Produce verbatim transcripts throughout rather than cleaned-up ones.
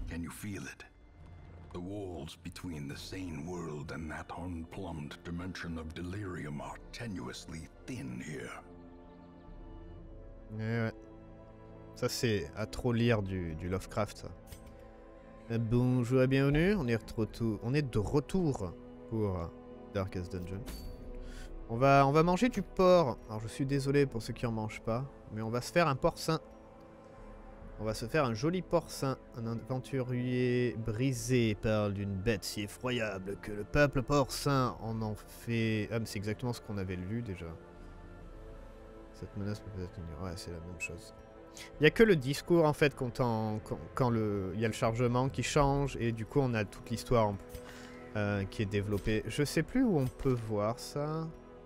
Can you feel it? The walls between the sane world and that unplumbed dimension of delirium are tenuously thin here. Ouais, ouais. Ça c'est à trop lire du, du Lovecraft. Ça. Bonjour et bienvenue, on est, retour, on est de retour pour Darkest Dungeon. On va, on va manger du porc. Alors je suis désolé pour ceux qui en mangent pas, mais on va se faire un porcin. On va se faire un joli porcin. Un aventurier brisé parle d'une bête si effroyable que le peuple porcin en en fait... Ah mais c'est exactement ce qu'on avait lu déjà. Cette menace peut être ignorée. Ouais, c'est la même chose. Il n'y a que le discours en fait quand, en, quand, quand le, il y a le chargement qui change et du coup on a toute l'histoire euh, qui est développée. Je sais plus où on peut voir ça.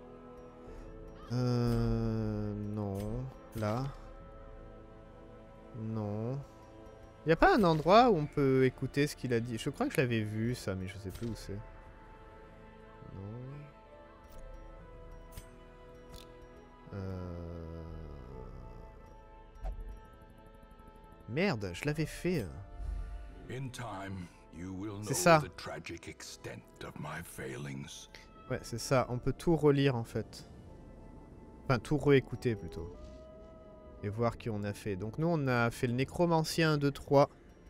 Euh, non. Là. Non. Il n'y a pas un endroit où on peut écouter ce qu'il a dit. Je crois que je l'avais vu ça, mais je sais plus où c'est. Non. Euh... Merde, je l'avais fait. C'est ça. Ouais, c'est ça. On peut tout relire en fait. Enfin, tout réécouter plutôt. Et voir qui on a fait. Donc nous, on a fait le nécromancien un, deux, trois.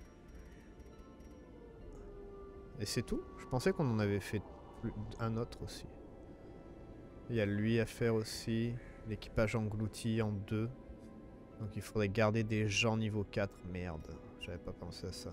Et c'est tout. Je pensais qu'on en avait fait un autre aussi. Il y a lui à faire aussi. L'équipage englouti en deux. Donc il faudrait garder des gens niveau quatre. Merde, j'avais pas pensé à ça.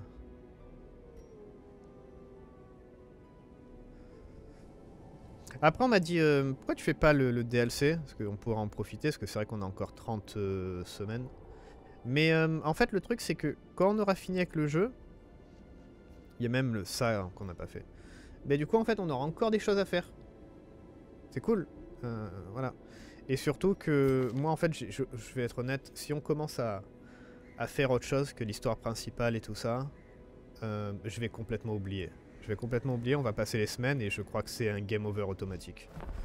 Après on m'a dit euh, pourquoi tu fais pas le, le D L C? Parce qu'on pourra en profiter, parce que c'est vrai qu'on a encore trente euh, semaines. Mais euh, en fait le truc c'est que quand on aura fini avec le jeu, il y a même le ça qu'on n'a pas fait. Mais du coup en fait on aura encore des choses à faire. C'est cool. Euh, voilà. Et surtout que moi en fait je, je vais être honnête, si on commence à, à faire autre chose que l'histoire principale et tout ça, euh, je vais complètement oublier. Je vais complètement oublier, on va passer les semaines et je crois que c'est un game over automatique.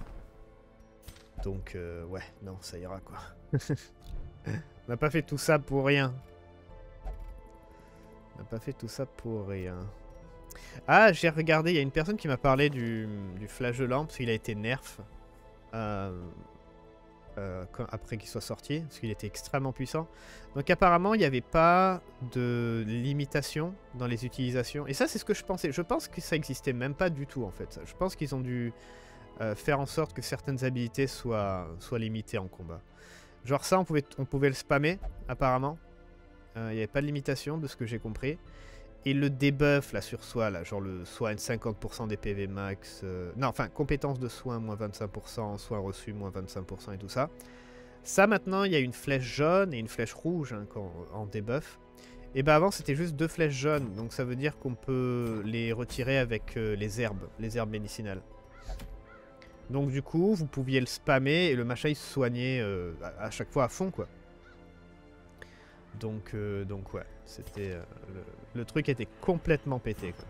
Donc euh, ouais, non, ça ira quoi. On n'a pas fait tout ça pour rien. On n'a pas fait tout ça pour rien. Ah, j'ai regardé, il y a une personne qui m'a parlé du, du flageolant parce qu'il a été nerf. Euh, Euh, quand, après qu'il soit sorti, parce qu'il était extrêmement puissant. Donc apparemment, il n'y avait pas de limitation dans les utilisations. Et ça, c'est ce que je pensais. Je pense que ça existait même pas du tout, en fait. Je pense qu'ils ont dû euh, faire en sorte que certaines habilités soient, soient limitées en combat. Genre ça, on pouvait, on pouvait le spammer, apparemment. Euh, il n'y avait pas de limitation, de ce que j'ai compris. Et le debuff, là, sur soi, là, genre le soin cinquante pour cent des P V max... Euh, non, enfin, compétence de soin, moins vingt-cinq pour cent, soin reçu, moins vingt-cinq pour cent et tout ça. Ça, maintenant, il y a une flèche jaune et une flèche rouge hein, quand, en debuff. Et bah avant, c'était juste deux flèches jaunes. Donc ça veut dire qu'on peut les retirer avec euh, les herbes, les herbes médicinales. Donc du coup, vous pouviez le spammer et le machin, il se soignait euh, à, à chaque fois à fond, quoi. Donc, euh, donc ouais, c'était euh, le, le truc était complètement pété quoi.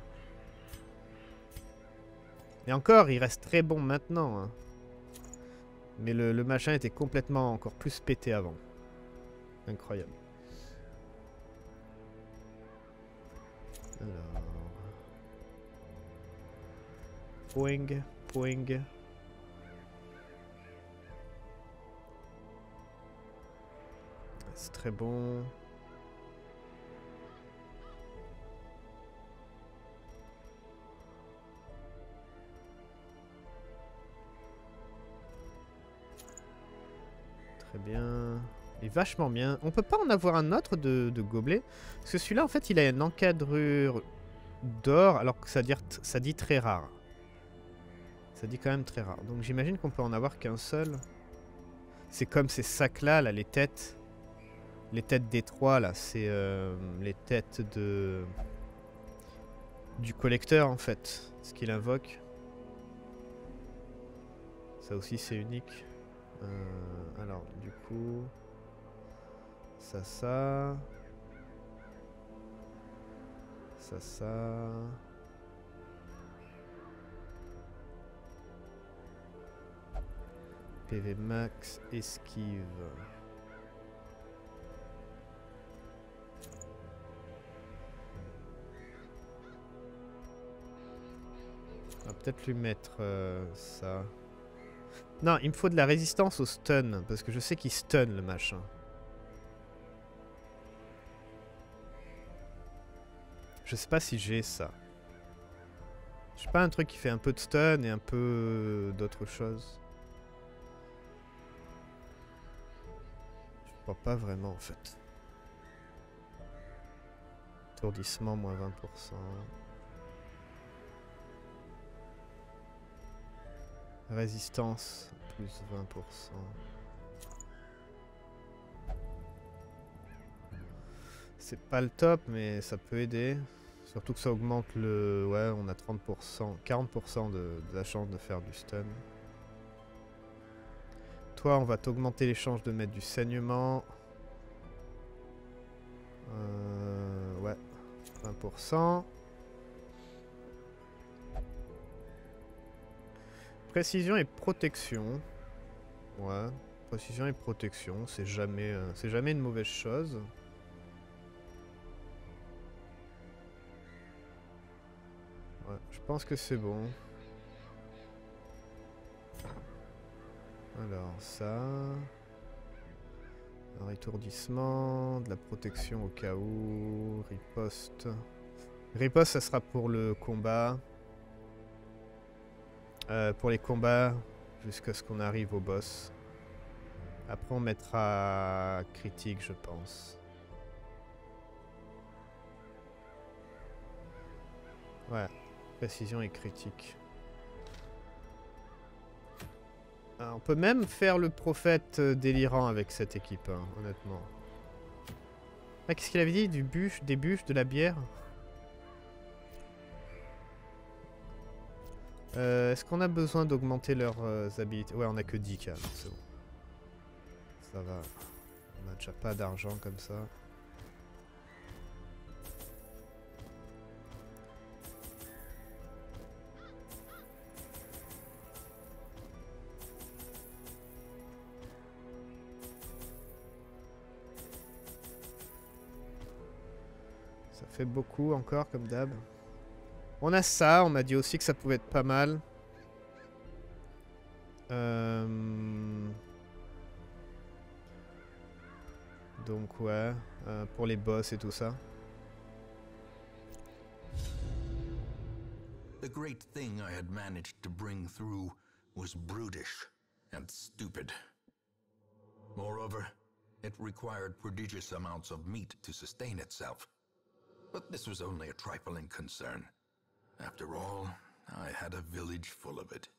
Et encore, il reste très bon maintenant. Hein. Mais le, le machin était complètement encore plus pété avant. Incroyable. Alors. Poing, poing. C'est très bon. Très bien. Il est vachement bien. On peut pas en avoir un autre de, de gobelet. Parce que celui-là, en fait, il a une encadrure d'or, alors que ça dit, ça dit très rare. Ça dit quand même très rare. Donc j'imagine qu'on peut en avoir qu'un seul. C'est comme ces sacs-là, là, les têtes. Les têtes des trois, là, c'est euh, les têtes de... du collecteur, en fait. Ce qu'il invoque. Ça aussi, c'est unique. Euh, alors, du coup... Ça, ça... Ça, ça... P V max, esquive... On va peut-être lui mettre euh, ça. Non, il me faut de la résistance au stun, parce que je sais qu'il stun le machin. Je sais pas si j'ai ça. J'ai pas un truc qui fait un peu de stun et un peu d'autre chose. Je crois pas vraiment en fait. Étourdissement, moins vingt pour cent. Résistance, plus vingt pour cent. C'est pas le top, mais ça peut aider. Surtout que ça augmente le... Ouais, on a trente pour cent, quarante pour cent de, de la chance de faire du stun. Toi, on va t'augmenter les chances de mettre du saignement. Euh, ouais, vingt pour cent. Précision et protection. Ouais, précision et protection, c'est jamais, euh, c'est jamais une mauvaise chose. Ouais, je pense que c'est bon. Alors, ça... Un étourdissement, de la protection au cas où, riposte. Riposte, ça sera pour le combat. Euh, pour les combats, jusqu'à ce qu'on arrive au boss. Après, on mettra critique, je pense. Ouais, précision et critique. Ah, on peut même faire le prophète délirant avec cette équipe, hein, honnêtement. Ah, qu'est-ce qu'il avait dit? Du bûche, des bûches, de la bière? euh, Est-ce qu'on a besoin d'augmenter leurs euh, habilités? Ouais, on a que dix K, donc c'est bon. Ça va. On a déjà pas d'argent comme ça. Ça fait beaucoup encore, comme d'hab. On a ça, on m'a dit aussi que ça pouvait être pas mal. Euh... Donc ouais, euh, pour les boss et tout ça. The great thing I had managed to bring through was brutish and stupid. Moreover, it required prodigious amounts of meat to sustain itself. But this was only a trifling concern. After all, I had a village full of it.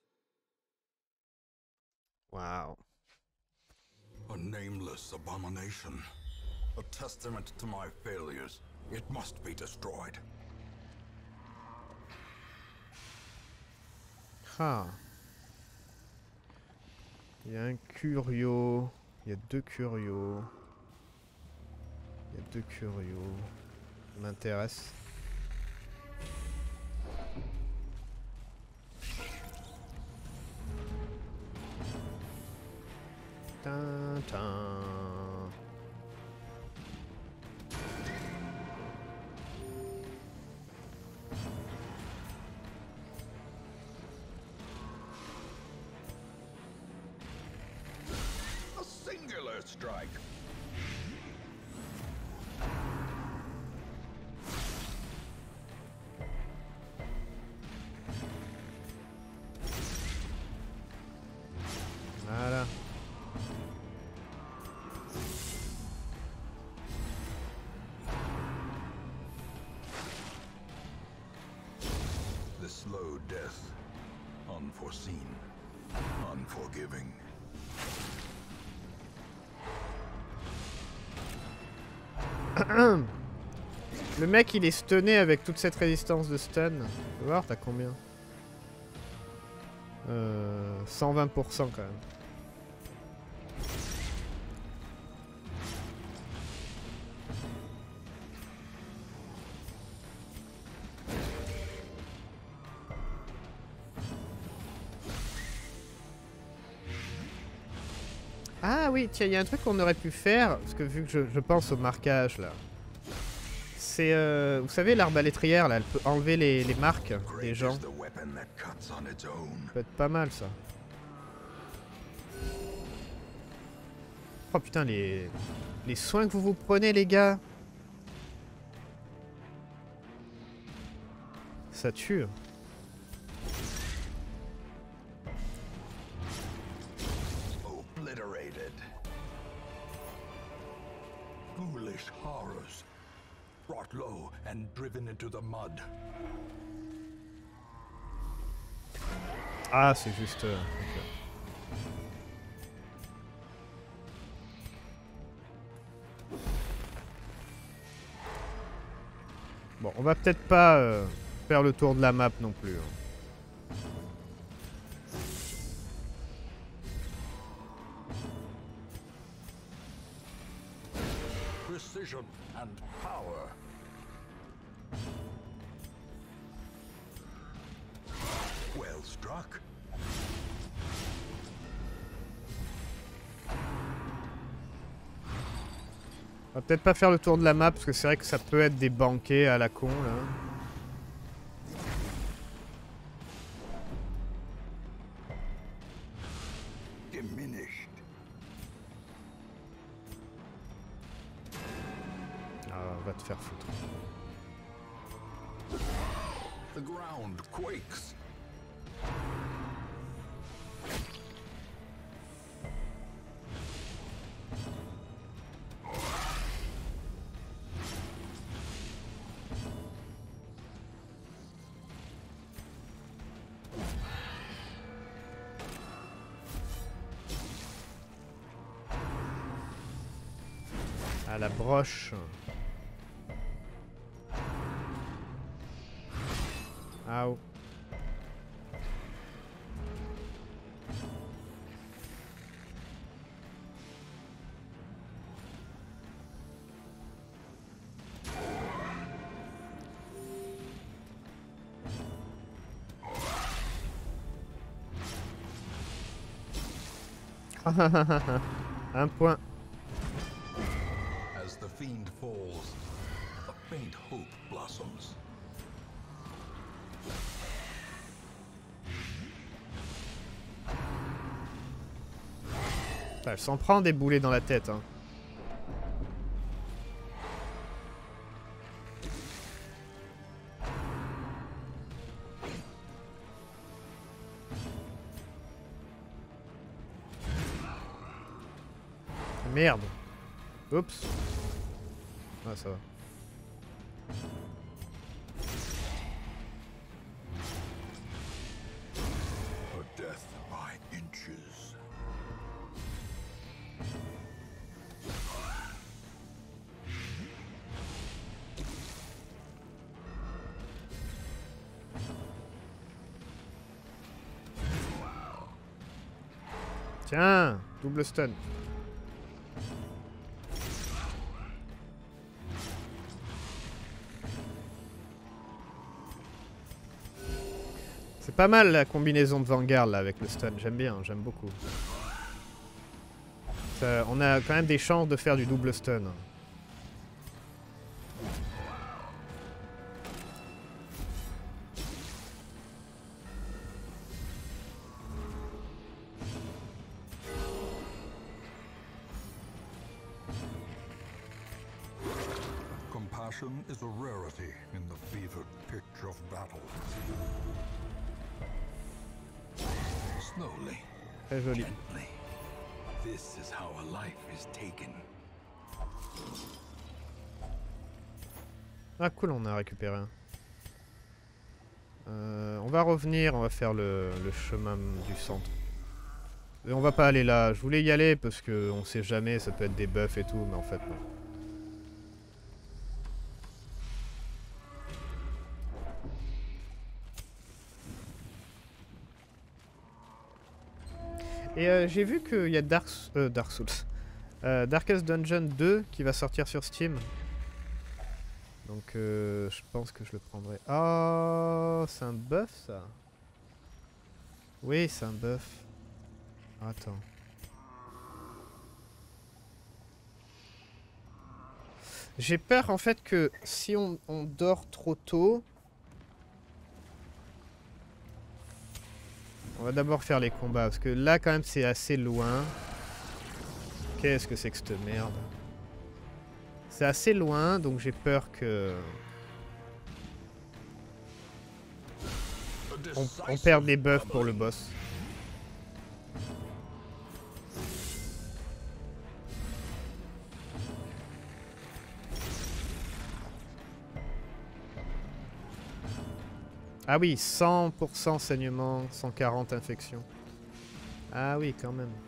Wow. A nameless abomination. A testament to my failures. It must be destroyed. Ah. Il y a un curio. Il y a deux curios. Il y a deux curios. Ça m'intéresse. Tintin. A singular strike. Voilà. The slow death. Unforeseen. Unforgiving. Le mec il est stunné avec toute cette résistance de stun. Tu peux voir, t'as combien? euh, cent vingt pour cent quand même. Ah oui, tiens, il y a un truc qu'on aurait pu faire, parce que vu que je, je pense au marquage là, C'est, euh, vous savez, l'arbalétrière, là, elle peut enlever les, les marques des gens. Ça peut être pas mal, ça. Oh putain, les, les soins que vous vous prenez, les gars. Ça tue. Obliterated. Foolish horrors. Brought low and driven into the mud. Ah, c'est juste... Euh, okay. Bon, on va peut-être pas euh, faire le tour de la map non plus. Hein. Precision and power. Well struck. On va peut-être pas faire le tour de la map parce que c'est vrai que ça peut être des banquets à la con là. Diminished. Ah, va te faire foutre. The ground quakes. À la broche. Ow. Un point. As the fiend falls, a faint hope blossoms. Elle s'en prend des boulets dans la tête. Hein. Merde. Oups. Ah, ça va. A death by inches. Tiens, double stun. C'est pas mal la combinaison de Vanguard là avec le stun, j'aime bien, j'aime beaucoup. Ça, on a quand même des chances de faire du double stun. Compassion is a rarity in the fevered pitch of battle. Slowly, Très joli. gently. This is how a life is taken. Ah cool, on a récupéré un. Euh, on va revenir, on va faire le, le chemin du centre. Et on va pas aller là, je voulais y aller parce que on sait jamais, ça peut être des buffs et tout, mais en fait non. Et euh, j'ai vu qu'il y a Dark, euh, Dark Souls. Euh, Darkest Dungeon deux qui va sortir sur Steam. Donc euh, je pense que je le prendrai. Oh, c'est un buff ça? Oui, c'est un buff. Attends. J'ai peur en fait que si on, on dort trop tôt... On va d'abord faire les combats, parce que là quand même c'est assez loin. Qu'est-ce que c'est que cette merde? C'est assez loin, donc j'ai peur que... On, on perde des buffs pour le boss. Ah oui, cent pour cent saignement, cent quarante infections. Ah oui, quand même.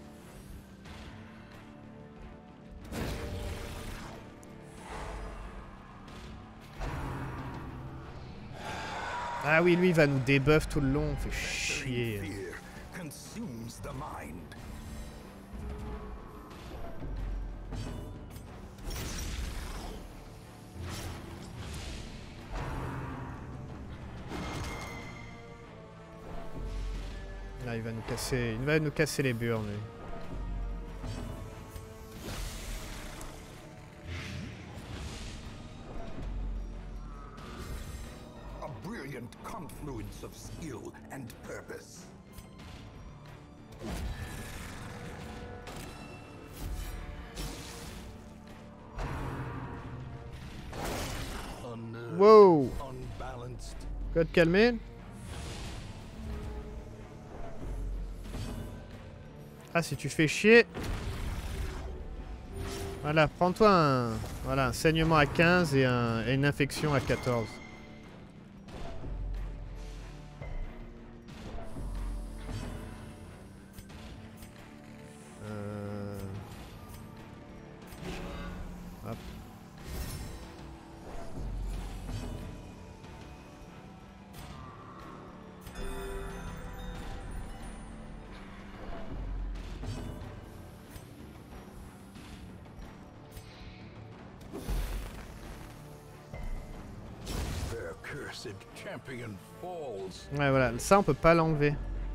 Ah oui, lui, il va nous débuff tout le long. Fait chier. Là, il va nous casser, il va nous casser les burnes, lui. Confluence of skill and purpose. Wow! Code calmé. Ah, si tu fais chier. Voilà, prends-toi un, voilà, un saignement à quinze et, un, et une infection à quatorze. Euh... Hop. Ouais, voilà, ça on peut pas l'enlever.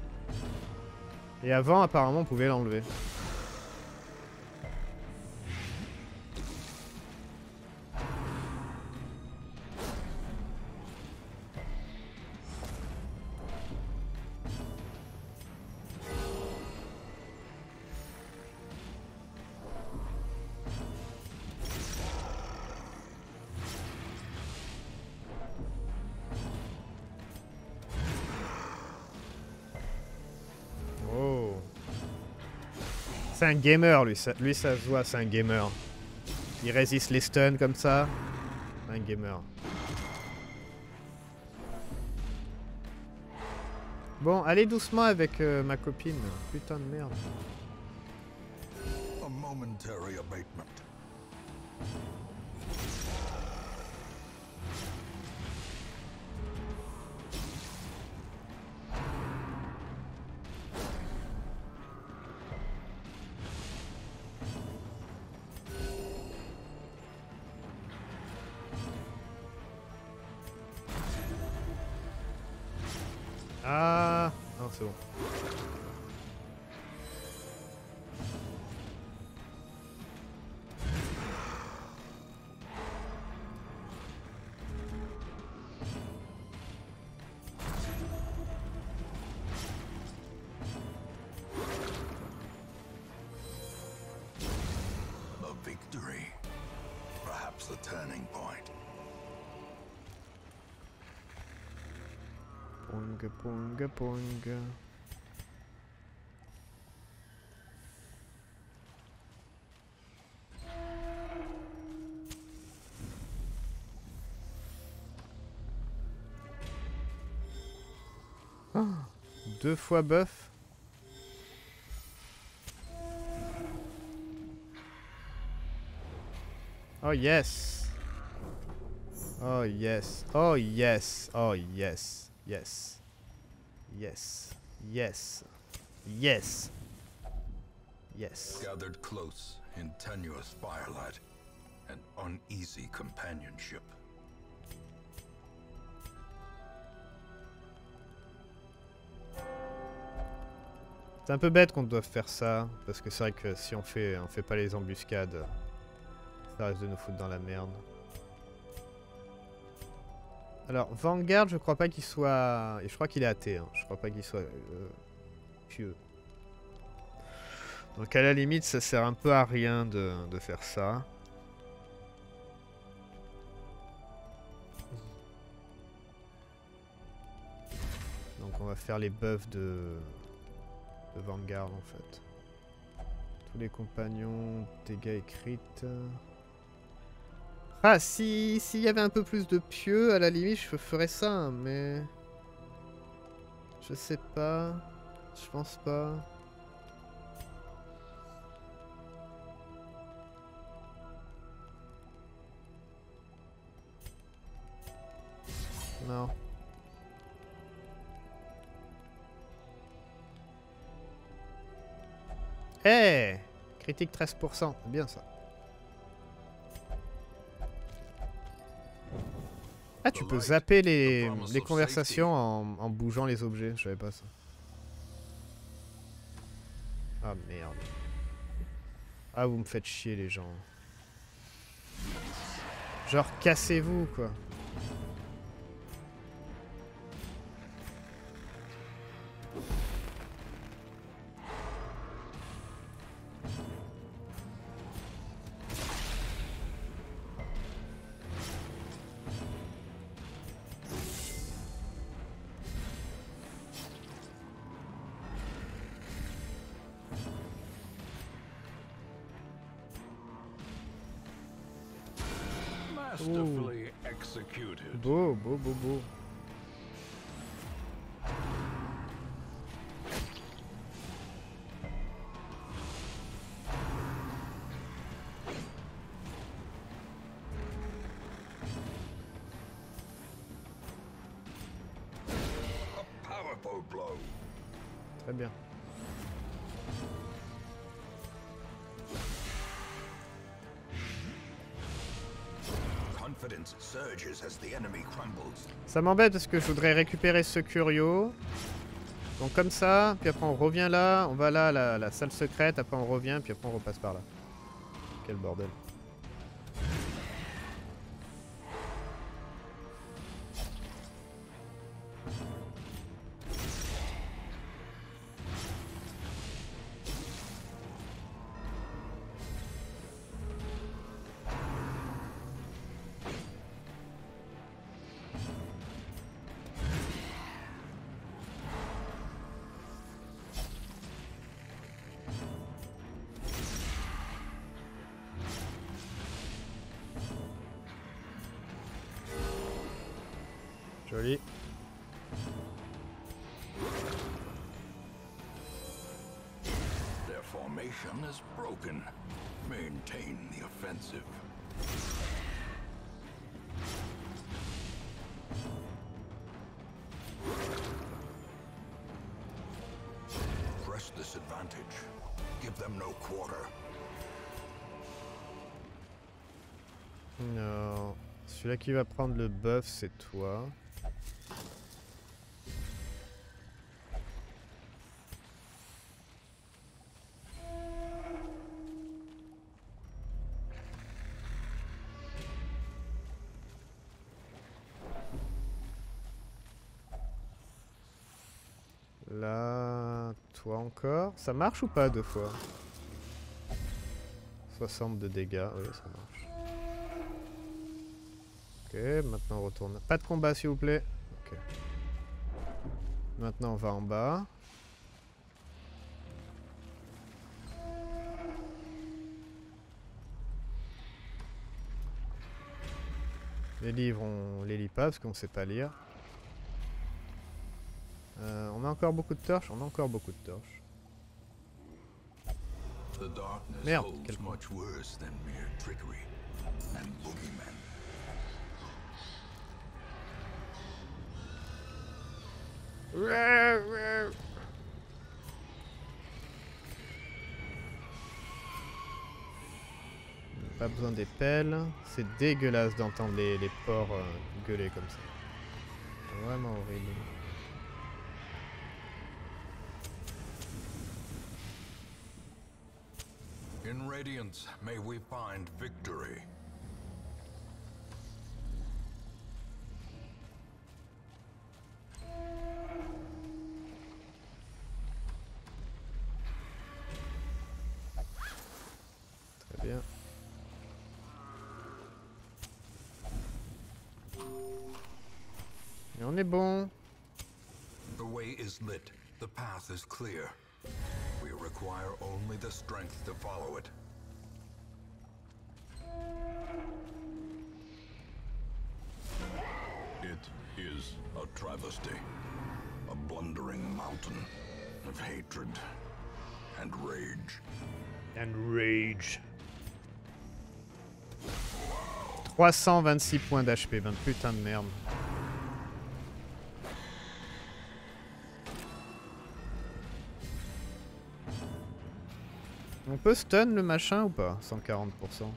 Et avant, apparemment, on pouvait l'enlever. C'est un gamer, lui. Ça, lui, ça se voit, c'est un gamer. Il résiste les stuns comme ça. Un gamer. Bon, allez doucement avec euh, ma copine. Putain de merde. A momentary abatement. Ah, non, c'est bon. A victory. Perhaps the turning point. Ponga, ponga, ponga. Oh, deux fois buff. Oh yes. Oh yes. Oh yes. Oh yes. Yes. Yes. Yes. Yes. Yes. Gathered close in tenuous firelight and uneasy companionship. C'est un peu bête qu'on doive faire ça, parce que c'est vrai que si on fait, on fait pas les embuscades, Ça risque de nous foutre dans la merde. Alors, Vanguard, je crois pas qu'il soit... Et je crois qu'il est athée, hein. Je crois pas qu'il soit euh, pieux. Donc à la limite, ça sert un peu à rien de, de faire ça. Donc on va faire les buffs de, de Vanguard en fait. Tous les compagnons, dégâts écrits. Ah, si s'il y avait un peu plus de pieux, à la limite, je ferais ça, hein, mais... Je sais pas. Je pense pas. Non. Eh hey, critique treize pour cent, bien ça. Ah, tu peux zapper les, les conversations en, en bougeant les objets, je savais pas ça. Ah merde. Ah, vous me faites chier les gens. Genre, cassez-vous quoi. Masterfully executed. Beau, beau, beau, beau. A powerful blow. Très bien. Ça m'embête parce que je voudrais récupérer ce curio. Donc comme ça, puis après on revient là, on va là à la, la salle secrète, après on revient, puis après on repasse par là. Quel bordel. Joli. Their formation is broken. Maintain the offensive. Press this advantage. Give them no quarter. Non. Celui-là qui va prendre le buff, c'est toi. Là, toi encore. Ça marche ou pas deux fois? soixante de dégâts, oui ça marche. Ok, maintenant on retourne. Pas de combat s'il vous plaît. Ok. Maintenant on va en bas. Les livres on les lit pas parce qu'on sait pas lire. Euh, on a encore beaucoup de torches, on a encore beaucoup de torches. Merde, quel con. Pas besoin des pelles. C'est dégueulasse d'entendre les, les porcs euh, gueuler comme ça. C'est vraiment horrible. In Radiance, may we find victory. Très bien. Et on est bon. The way is lit. The path is clear. We require only the strength to follow it. It is a travesty. A blundering mountain of hatred and rage. And rage. trois cent vingt-six points d'H P, vingt putain de merde. On peut stun le machin ou pas? cent quarante pour cent.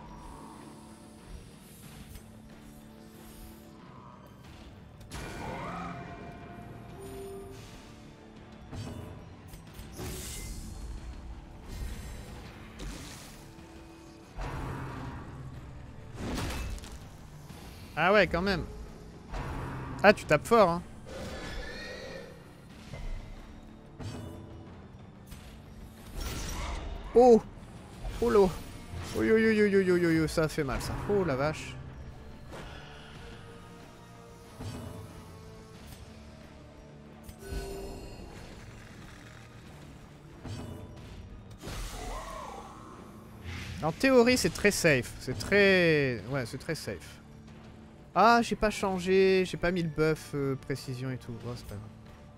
Ah ouais, quand même. Ah, tu tapes fort, hein. Oh! Oh l'eau! Oh yo yo yo yo yo yo yo, ça fait mal ça. Oh la vache. En théorie, c'est très safe. C'est très... Ouais, c'est très safe. Ah, j'ai pas changé. J'ai pas mis le buff euh, précision et tout. Oh, c'est pas grave.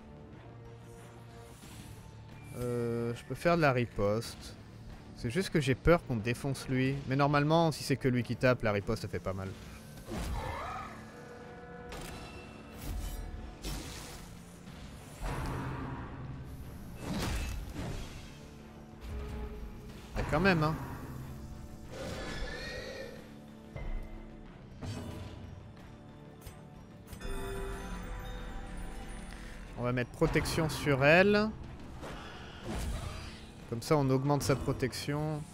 Euh, je peux faire de la riposte. C'est juste que j'ai peur qu'on défonce lui. Mais normalement, si c'est que lui qui tape, la riposte fait pas mal. Mais quand même, hein. On va mettre protection sur elle. Comme ça, on augmente sa protection.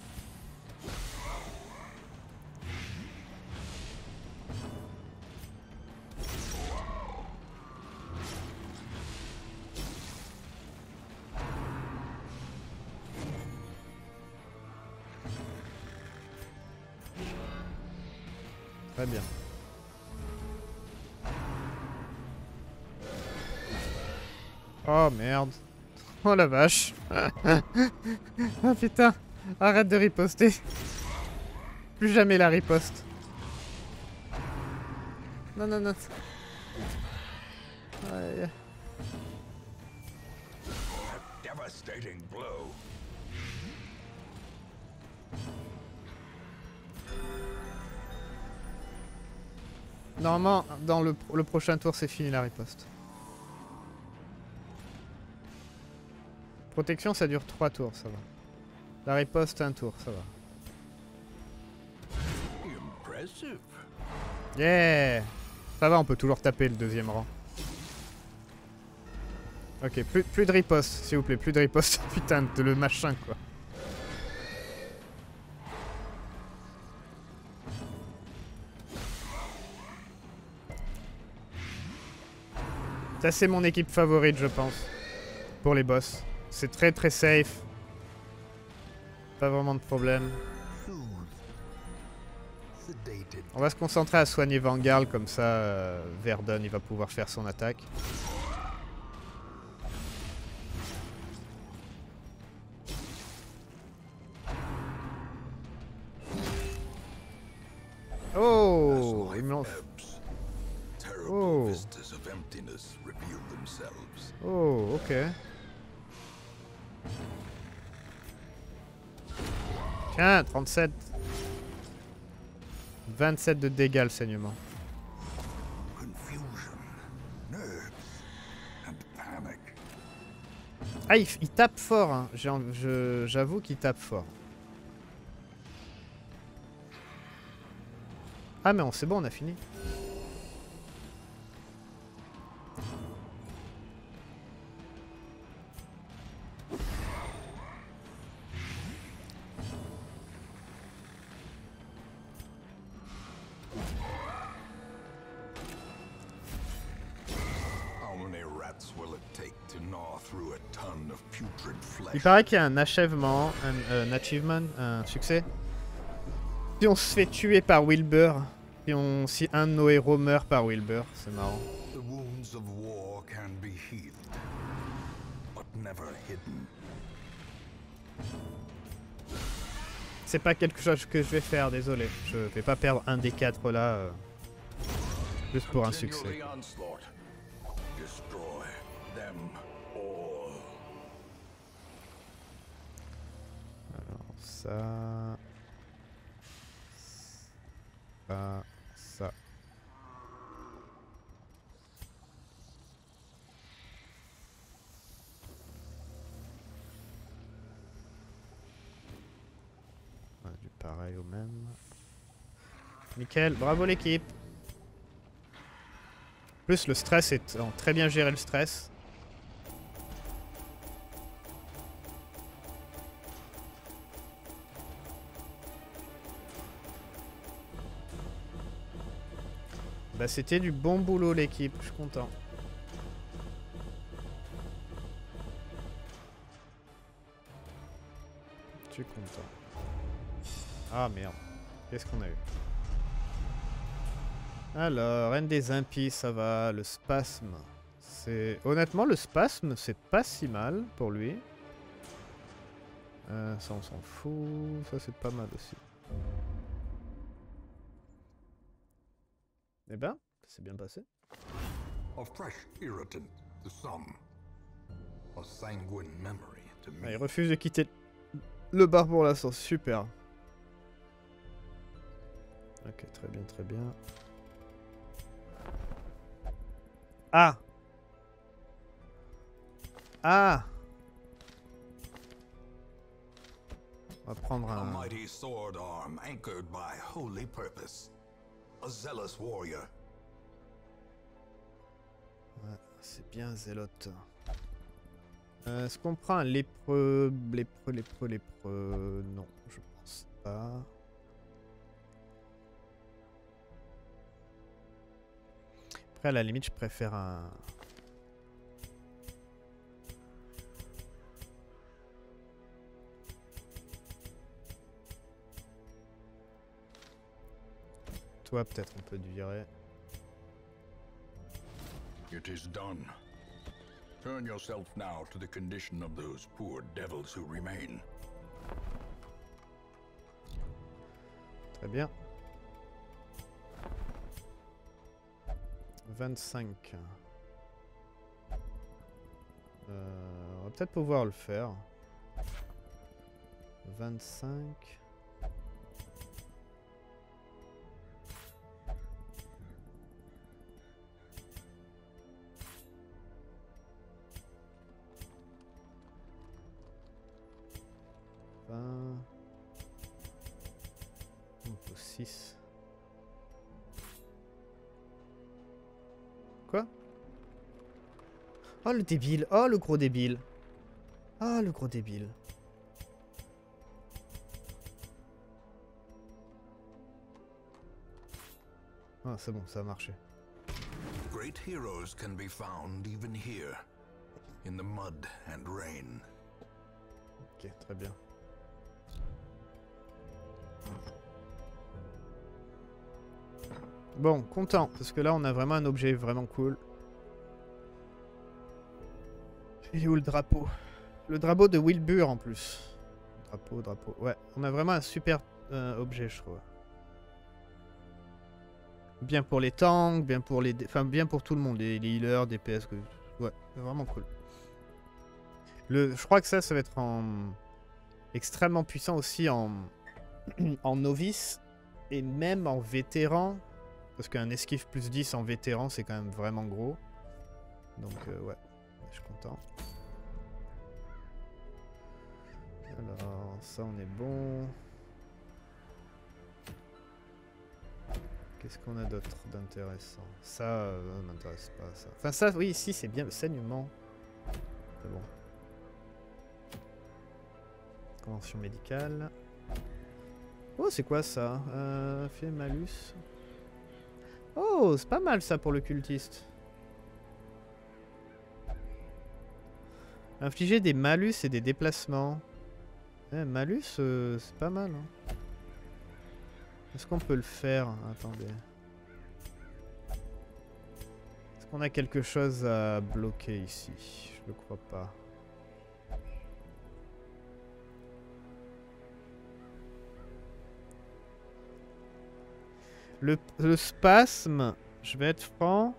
Très bien. Oh merde. Oh la vache. Oh putain. Arrête de riposter. Plus jamais la riposte. Non, non, non. Ouais. Devastating blow. Normalement, dans le, le prochain tour, c'est fini la riposte. Protection, ça dure trois tours, ça va. La riposte, un tour, ça va. Impressive. Yeah! Ça va, on peut toujours taper le deuxième rang. Ok, plus, plus de riposte, s'il vous plaît, plus de riposte. Putain, de le machin, quoi. Ça, c'est mon équipe favorite, je pense. Pour les boss. C'est très très safe. Pas vraiment de problème. On va se concentrer à soigner Vanguard, comme ça euh, Verdun il va pouvoir faire son attaque. Oh, il me lance. Oh. Oh, ok. Tiens, trente-sept. vingt-sept de dégâts le saignement. Ah, il, il tape fort, hein. J'avoue qu'il tape fort. Ah, mais c'est bon, on a fini. to gnaw through a ton of putrid flesh. Il paraît qu'il y a un achèvement, un, un achievement, un succès. Si on se fait tuer par Wilbur, si, on, si un de nos héros meurt par Wilbur, c'est marrant. The wounds of war can be healed, but never hidden. C'est pas quelque chose que je vais faire, désolé. Je vais pas perdre un des quatre là, euh, juste pour un succès. Continue the onslaught. Destroy them all. Alors ça... Ça... Ça... Ah, du pareil au même. Nickel, bravo l'équipe. Plus le stress est... oh, très bien géré le stress. Bah c'était du bon boulot l'équipe, je suis content. Je suis content. Ah merde, qu'est-ce qu'on a eu? Alors, Reine des impies, ça va. Le spasme, c'est... Honnêtement, le spasme, c'est pas si mal pour lui. Euh, ça, on s'en fout. Ça, c'est pas mal aussi. Eh ben, c'est bien passé. A fresh irritant to some. A sanguine memory to Ah, me. il refuse de quitter le bar pour l'instant. Super. Ok, très bien, très bien. Ah! Ah! On va prendre A un... mighty sword arm anchored by holy purpose. A zealous warrior. Ouais, c'est bien zélote. Euh, Est-ce qu'on prend un lépreux, lépreux, lépreux, lépreux? Non, je pense pas. Après, à la limite, je préfère un... Toi, peut-être, on peut te virer. It is done. Turn yourself now to the condition of those poor devils who remain. Très bien. vingt-cinq. Euh, on va peut-être pouvoir le faire. vingt-cinq. vingt. On peut six. Quoi? Oh le débile, oh le gros débile. Ah le gros débile. Ah c'est bon, ça a marché. Great heroes can be found even here, in the mud and rain. Ok, très bien. Bon, content, parce que là on a vraiment un objet vraiment cool. Il est où le drapeau? Le drapeau de Wilbur en plus. Drapeau, drapeau. Ouais, on a vraiment un super euh, objet, je trouve. Bien pour les tanks, bien pour les... Enfin, bien pour tout le monde, les, les healers, D P S. Que... Ouais, c'est vraiment cool. Le... Je crois que ça, ça va être en... extrêmement puissant aussi en, en novice et même en vétéran. Parce qu'un esquive plus dix en vétéran, c'est quand même vraiment gros. Donc, euh, ouais, je suis content. Alors, ça, on est bon. Qu'est-ce qu'on a d'autre d'intéressant? Ça, euh, ça m'intéresse pas, ça. Enfin, ça, oui, si, c'est bien le saignement. C'est bon. Convention médicale. Oh, c'est quoi ça? euh, Fait malus. Oh, c'est pas mal ça pour le cultiste. Infliger des malus et des déplacements. Eh, malus, euh, c'est pas mal. Hein. Est-ce qu'on peut le faire? Attendez. Est-ce qu'on a quelque chose à bloquer ici? Je ne crois pas. Le, le spasme, je vais être franc.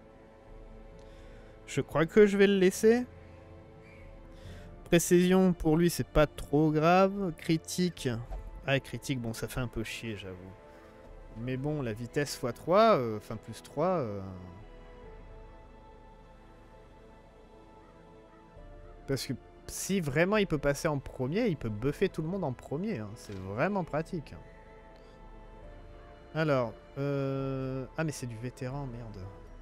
Je crois que je vais le laisser. Précision, pour lui, c'est pas trop grave. Critique. Ah, critique, bon, ça fait un peu chier, j'avoue. Mais bon, la vitesse fois trois, euh, enfin plus trois... Euh... Parce que si vraiment il peut passer en premier, il peut buffer tout le monde en premier. Hein. C'est vraiment pratique. Alors, euh... ah mais c'est du vétéran, merde.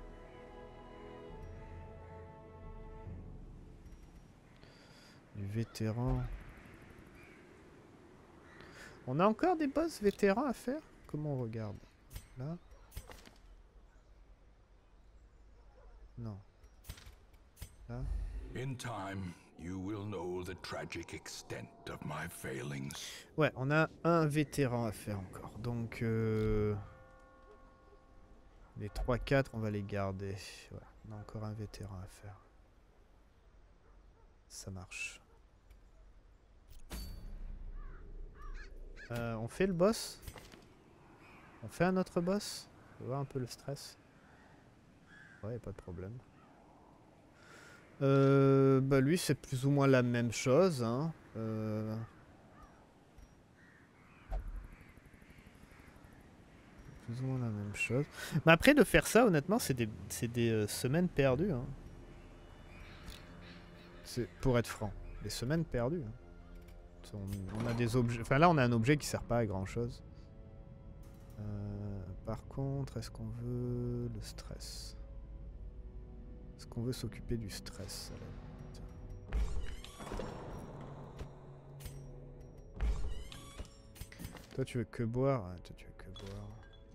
Du vétéran. On a encore des boss vétérans à faire? Comment on regarde? Là? Non. Là? In time, you will know the tragic extent of my failings. Ouais, on a un vétéran à faire encore. Donc, euh... les trois quatre, on va les garder. Ouais, on a encore un vétéran à faire. Ça marche. Euh, on fait le boss? On fait un autre boss? On va voir un peu le stress. Ouais, pas de problème. Euh, bah lui, c'est plus ou moins la même chose. Hein. Euh... Plus ou moins la même chose. Mais après, de faire ça, honnêtement, c'est des, c'est des euh, semaines perdues. Hein. C'est, pour être franc, des semaines perdues. Hein. On, on a des objets. Enfin là, on a un objet qui sert pas à grand chose. Euh, par contre, est-ce qu'on veut le stress? Est-ce qu'on veut s'occuper du stress? Toi, tu veux que boire? Ah, toi, tu veux que boire.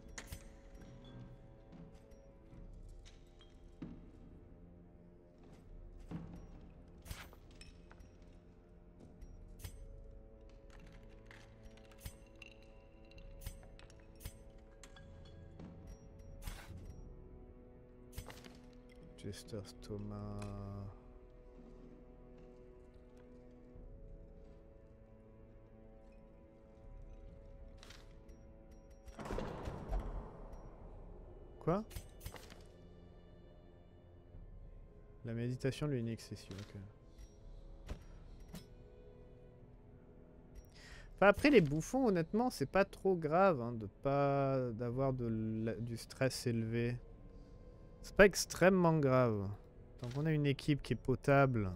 Jester's Thomas. Quoi? La méditation lui est excessive, ok. Enfin, après les bouffons, honnêtement, c'est pas trop grave hein, de pas d'avoir de du stress élevé. C'est pas extrêmement grave. Tant qu'on a une équipe qui est potable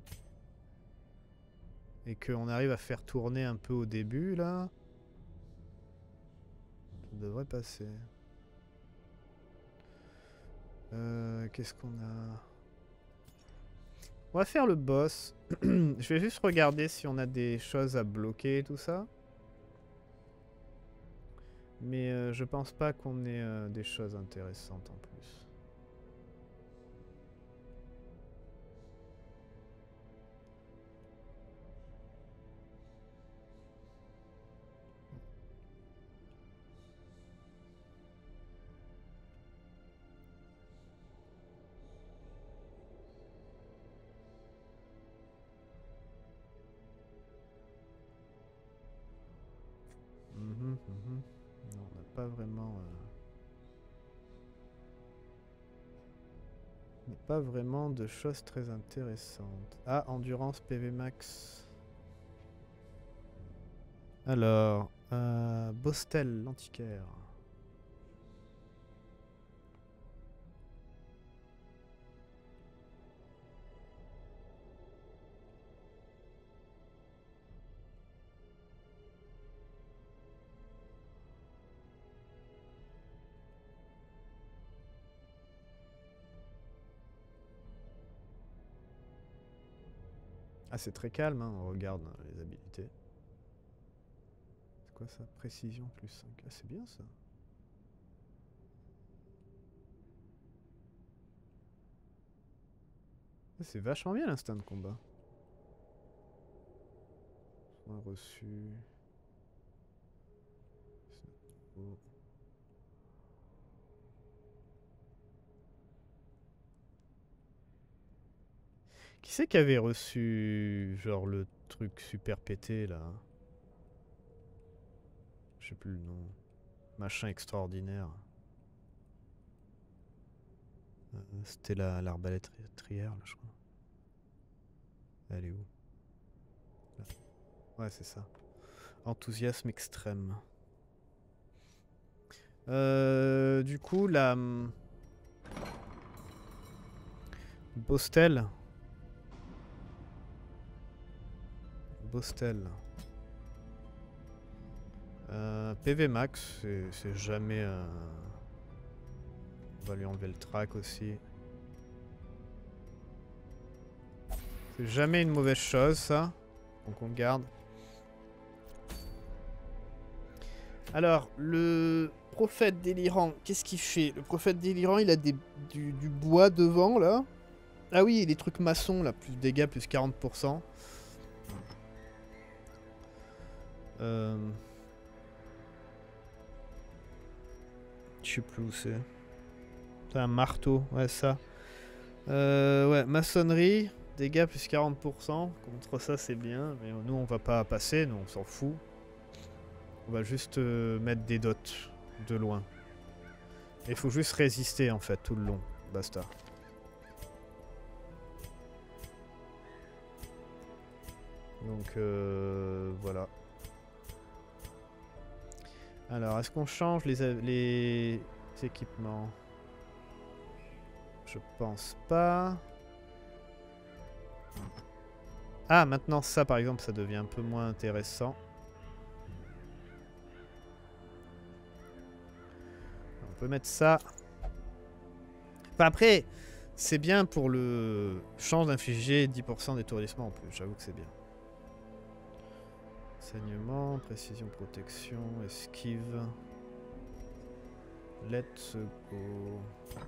et qu'on arrive à faire tourner un peu au début, là, ça devrait passer. Euh, Qu'est-ce qu'on a? On va faire le boss. Je vais juste regarder si on a des choses à bloquer et tout ça. Mais euh, je pense pas qu'on ait euh, des choses intéressantes en plus. Mmh, mmh. Non, on n'a pas vraiment... Euh... On n'a pas vraiment de choses très intéressantes. Ah, endurance P V max. Alors, euh, Bostel, l'antiquaire. Ah, c'est très calme, hein, on regarde les habilités. C'est quoi ça? Précision plus cinq. Ah, c'est bien ça. Ah, c'est vachement bien l'instinct de combat. Point reçu. Qui c'est qui avait reçu genre le truc super pété là? Je sais plus le nom. Machin extraordinaire. Euh, C'était la l'arbalète trière là je crois. Elle est où? Là. Ouais c'est ça. Enthousiasme extrême. Euh, du coup la... Bostel. Bostel. Euh, P V max, c'est jamais... Euh... On va lui enlever le track aussi. C'est jamais une mauvaise chose ça. Donc on garde. Alors, le prophète délirant, qu'est-ce qu'il fait? Le prophète délirant, il a des, du, du bois devant là. Ah oui, les trucs maçons là, plus de dégâts, plus quarante pour cent. Euh... Je sais plus où c'est. C'est un marteau, ouais ça. Euh, ouais, maçonnerie, dégâts plus quarante pour cent. Contre ça c'est bien, mais nous on va pas passer, nous on s'en fout. On va juste euh, mettre des dots de loin. Il faut juste résister en fait tout le long. Basta. Donc euh, voilà. Alors, est-ce qu'on change les, les équipements? Je pense pas. Ah, maintenant ça par exemple, ça devient un peu moins intéressant. On peut mettre ça. Enfin, après, c'est bien pour le change d'infliger dix pour cent d'étourdissement en plus. J'avoue que c'est bien. Saignement, précision, protection, esquive. Let's go.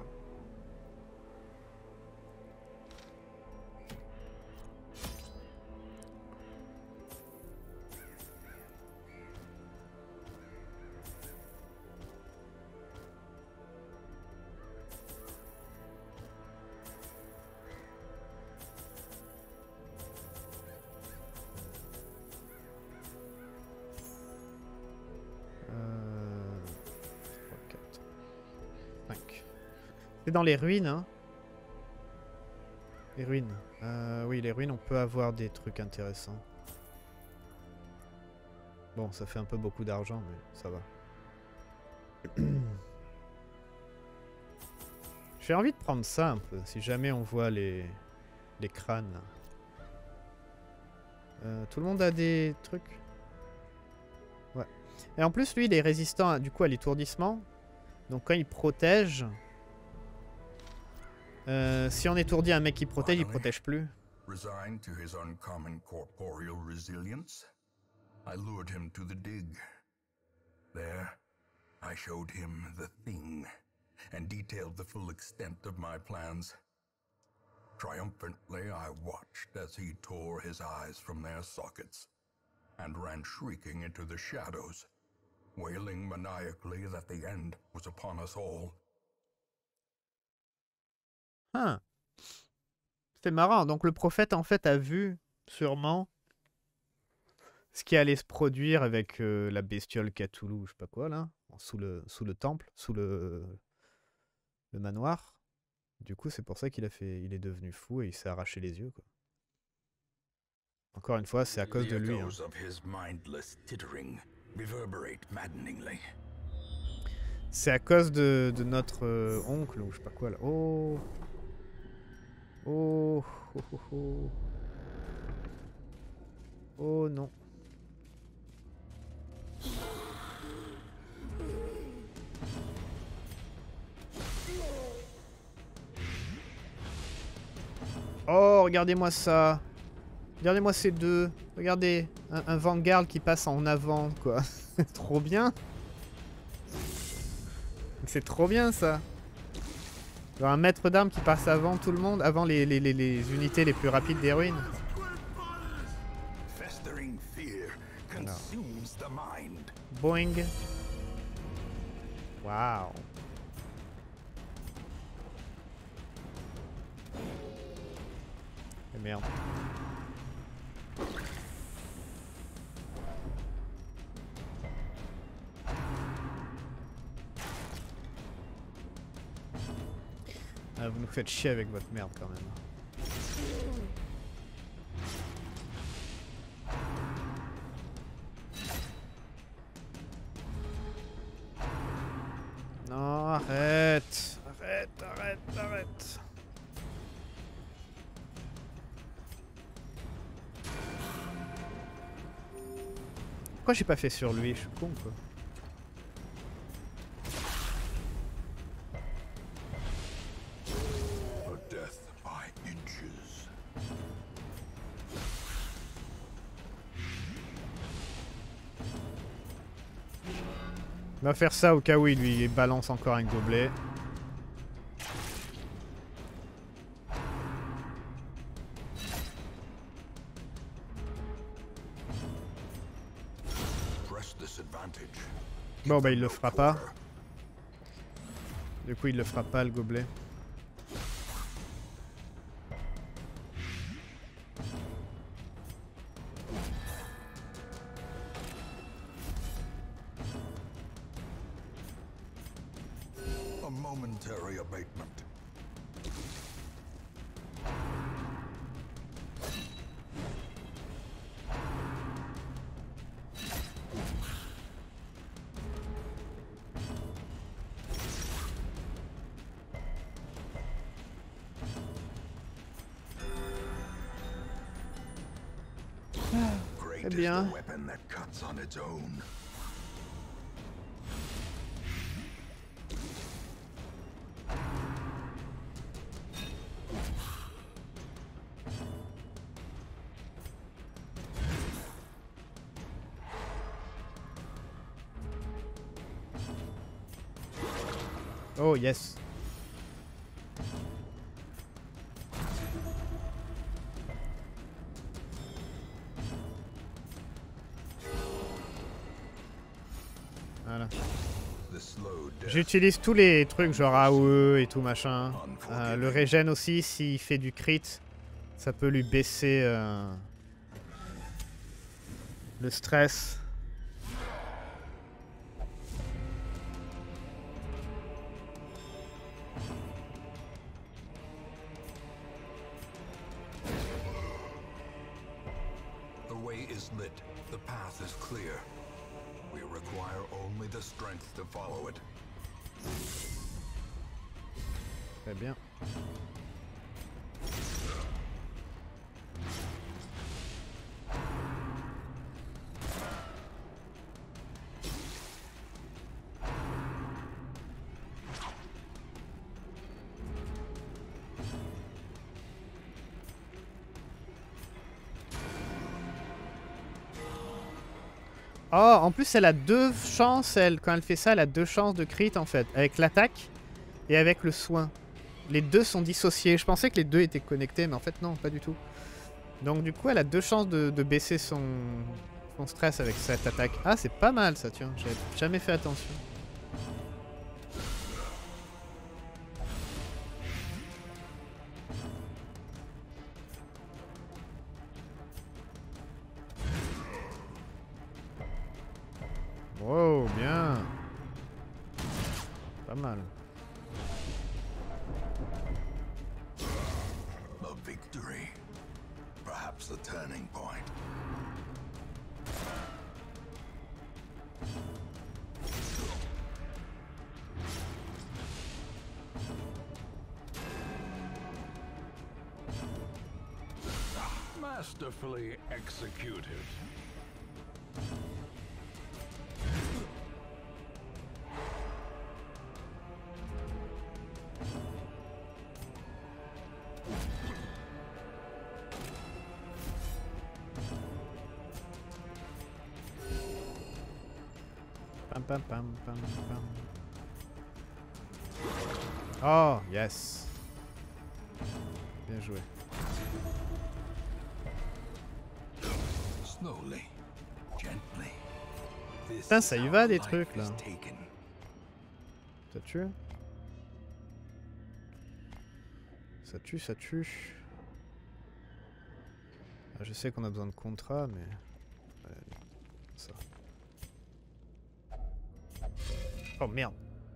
C'est dans les ruines, hein. Les ruines. Euh, oui, les ruines, on peut avoir des trucs intéressants. Bon, ça fait un peu beaucoup d'argent, mais ça va. J'ai envie de prendre ça un peu, si jamais on voit les, les crânes. Euh, tout le monde a des trucs? Ouais. Et en plus, lui, il est résistant à, du coup à l'étourdissement. Donc quand il protège... Euh, si on étourdit un mec qui protège, il protège plus. Resigned to his uncommon corporeal resilience, I lured him to the dig. There, I showed him the thing, and detailed the full extent of my plans. Triumphantly, I watched as he tore his eyes from their sockets, and ran shrieking into the shadows, wailing maniacally that the end was upon us all. Ah. C'est marrant. Donc le prophète en fait a vu sûrement ce qui allait se produire avec euh, la bestiole Cthulhu, je sais pas quoi là, sous le sous le temple, sous le le manoir. Du coup, c'est pour ça qu'il a fait, il est devenu fou et il s'est arraché les yeux quoi. Encore une fois, c'est à cause de lui. Hein. C'est à cause de, de notre euh, oncle ou je sais pas quoi là. Oh. Oh, oh, oh, oh. Oh non. Oh, regardez-moi ça. Regardez-moi ces deux. Regardez, un, un Vanguard qui passe en avant, quoi. C'est trop bien. C'est trop bien, ça. Genre un maître d'armes qui passe avant tout le monde, avant les, les, les, les unités les plus rapides des ruines. Festering fear Boing. Waouh. Et merde. Ah, vous nous faites chier avec votre merde quand même. Non, arrête. Arrête, arrête, arrête. Pourquoi j'ai pas fait sur lui? Je suis con quoi. On va faire ça au cas où il lui balance encore un gobelet. Bon bah il le fera pas. Du coup il le fera pas le gobelet. A momentary abatement. Très bien. Oh yes. Voilà. J'utilise tous les trucs genre A O E et tout machin. Euh, le régène aussi, s'il fait du crit, ça peut lui baisser euh, le stress. The way is lit. The path is clear. We require only the strength to follow it. Très bien. Oh, en plus elle a deux chances, elle, quand elle fait ça, elle a deux chances de crit en fait, avec l'attaque et avec le soin. Les deux sont dissociés, je pensais que les deux étaient connectés, mais en fait non, pas du tout. Donc du coup elle a deux chances de, de baisser son, son stress avec cette attaque. Ah c'est pas mal ça, tiens, j'avais jamais fait attention. Wow, bien. Pas mal. A victory. Perhaps the turning point. Masterfully executed. Pam pam pam pam pam. Oh, yes. Bien joué. Slowly, gently. Putain, ça y va des trucs là. Ça tue. Ça tue, ça tue. Ah, je sais qu'on a besoin de contrats, mais... Ouais, ça. Oh merde.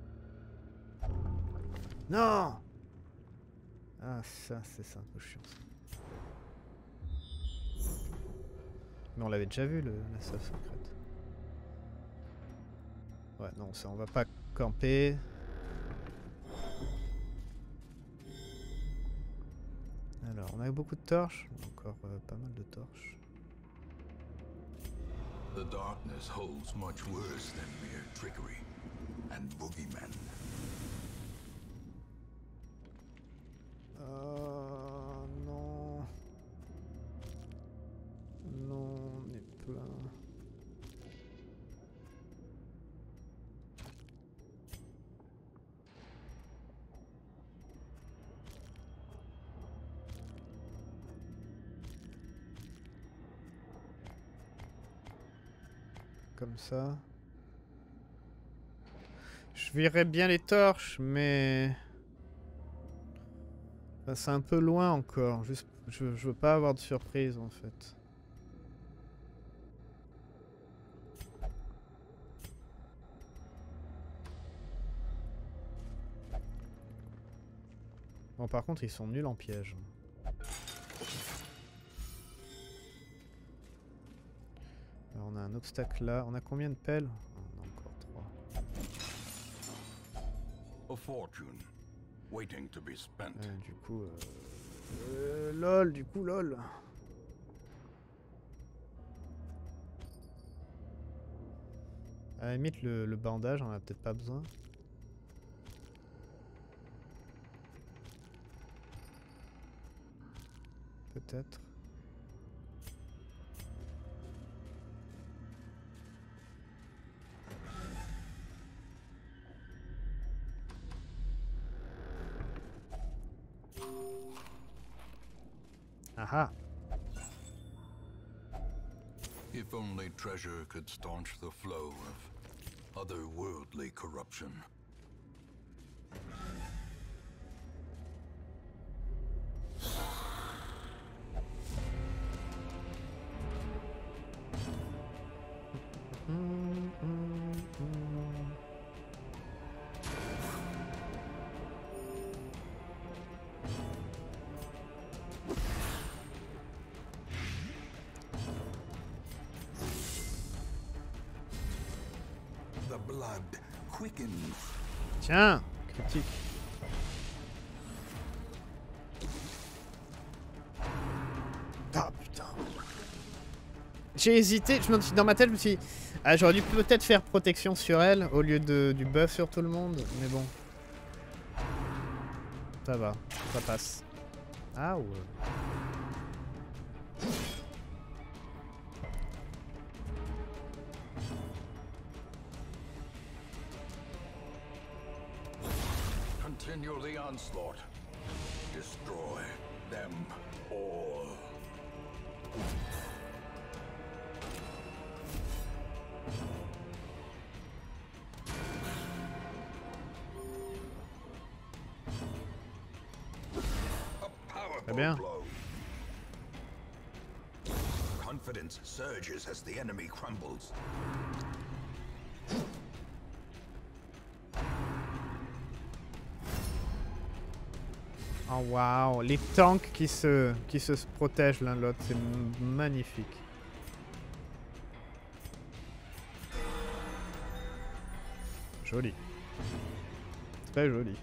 Non. Ah ça, c'est ça, un peu chiant ça. Mais on l'avait déjà vu, le, la salle secrète. Ouais, non, ça, on va pas camper. Alors, on a beaucoup de torches. Encore euh, pas mal de torches. The darkness holds much worse than mere trickery and boogeymen. Euh, non. Non, on est plein. Comme ça. Je verrais bien les torches, mais... Enfin, c'est un peu loin encore. Juste, je, je veux pas avoir de surprise en fait. Bon, par contre, ils sont nuls en piège. Alors, on a un obstacle là. On a combien de pelles? On a encore trois. A fortune waiting to be spent. Euh, du coup... Euh... Euh, lol, du coup, lol. À la limite, le, le bandage, on en a peut-être pas besoin. Peut-être. Aha. If only treasure could staunch the flow of otherworldly corruption. The blood quickens. Tiens, critique. Ah putain. J'ai hésité, je me suis dans ma tête, je me suis dit, ah, j'aurais dû peut-être faire protection sur elle au lieu de, du buff sur tout le monde, mais bon. Ça va, ça passe. Ah ouais. Continue the onslaught. Destroy them all. Très bien. Confidence surges as the enemy crumbles. Oh waouh, les tanks qui se, qui se protègent l'un l'autre, c'est magnifique. Joli. Très joli.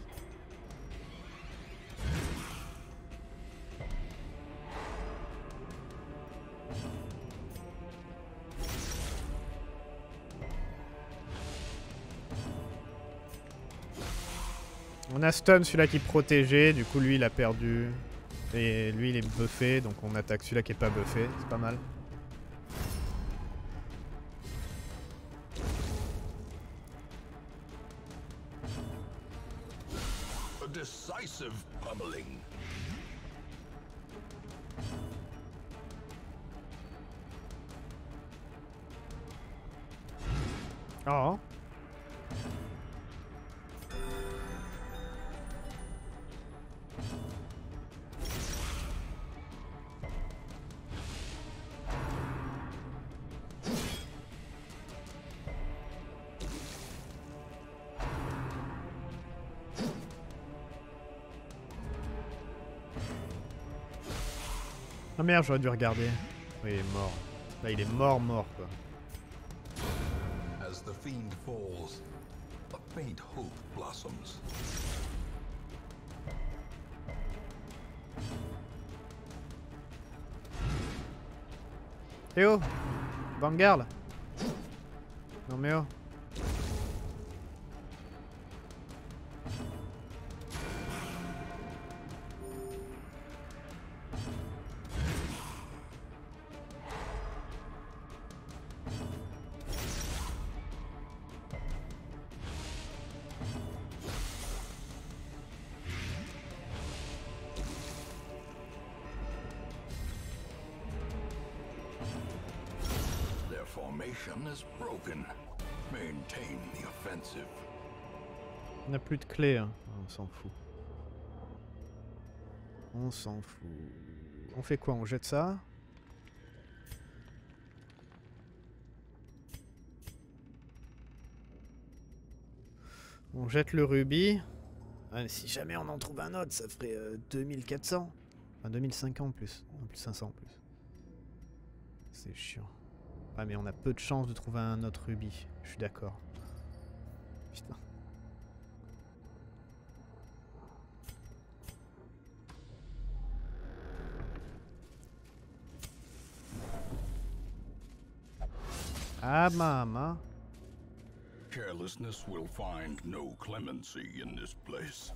On a stun celui-là qui protégeait, du coup lui il a perdu. Et lui il est buffé, donc on attaque celui-là qui est pas buffé, c'est pas mal. A decisive pummeling. Oh. Ah merde, j'aurais dû regarder. Oui, il est mort. Là, il est mort, mort, quoi. As the fiend falls, a faint hope blossoms. Eh oh, Vanguard. Non mais oh. Formation is broken. Maintain the offensive. On n'a plus de clé, hein. On s'en fout. On s'en fout. On fait quoi? On jette ça? On jette le rubis. Ah, si jamais on en trouve un autre, ça ferait euh, deux mille quatre cents. Enfin deux mille cinq cents en plus. En plus cinq cents en plus. C'est chiant. Ah mais on a peu de chances de trouver un autre rubis. Je suis d'accord. Putain. Ah mama. Carelessness will find no clemency in this place.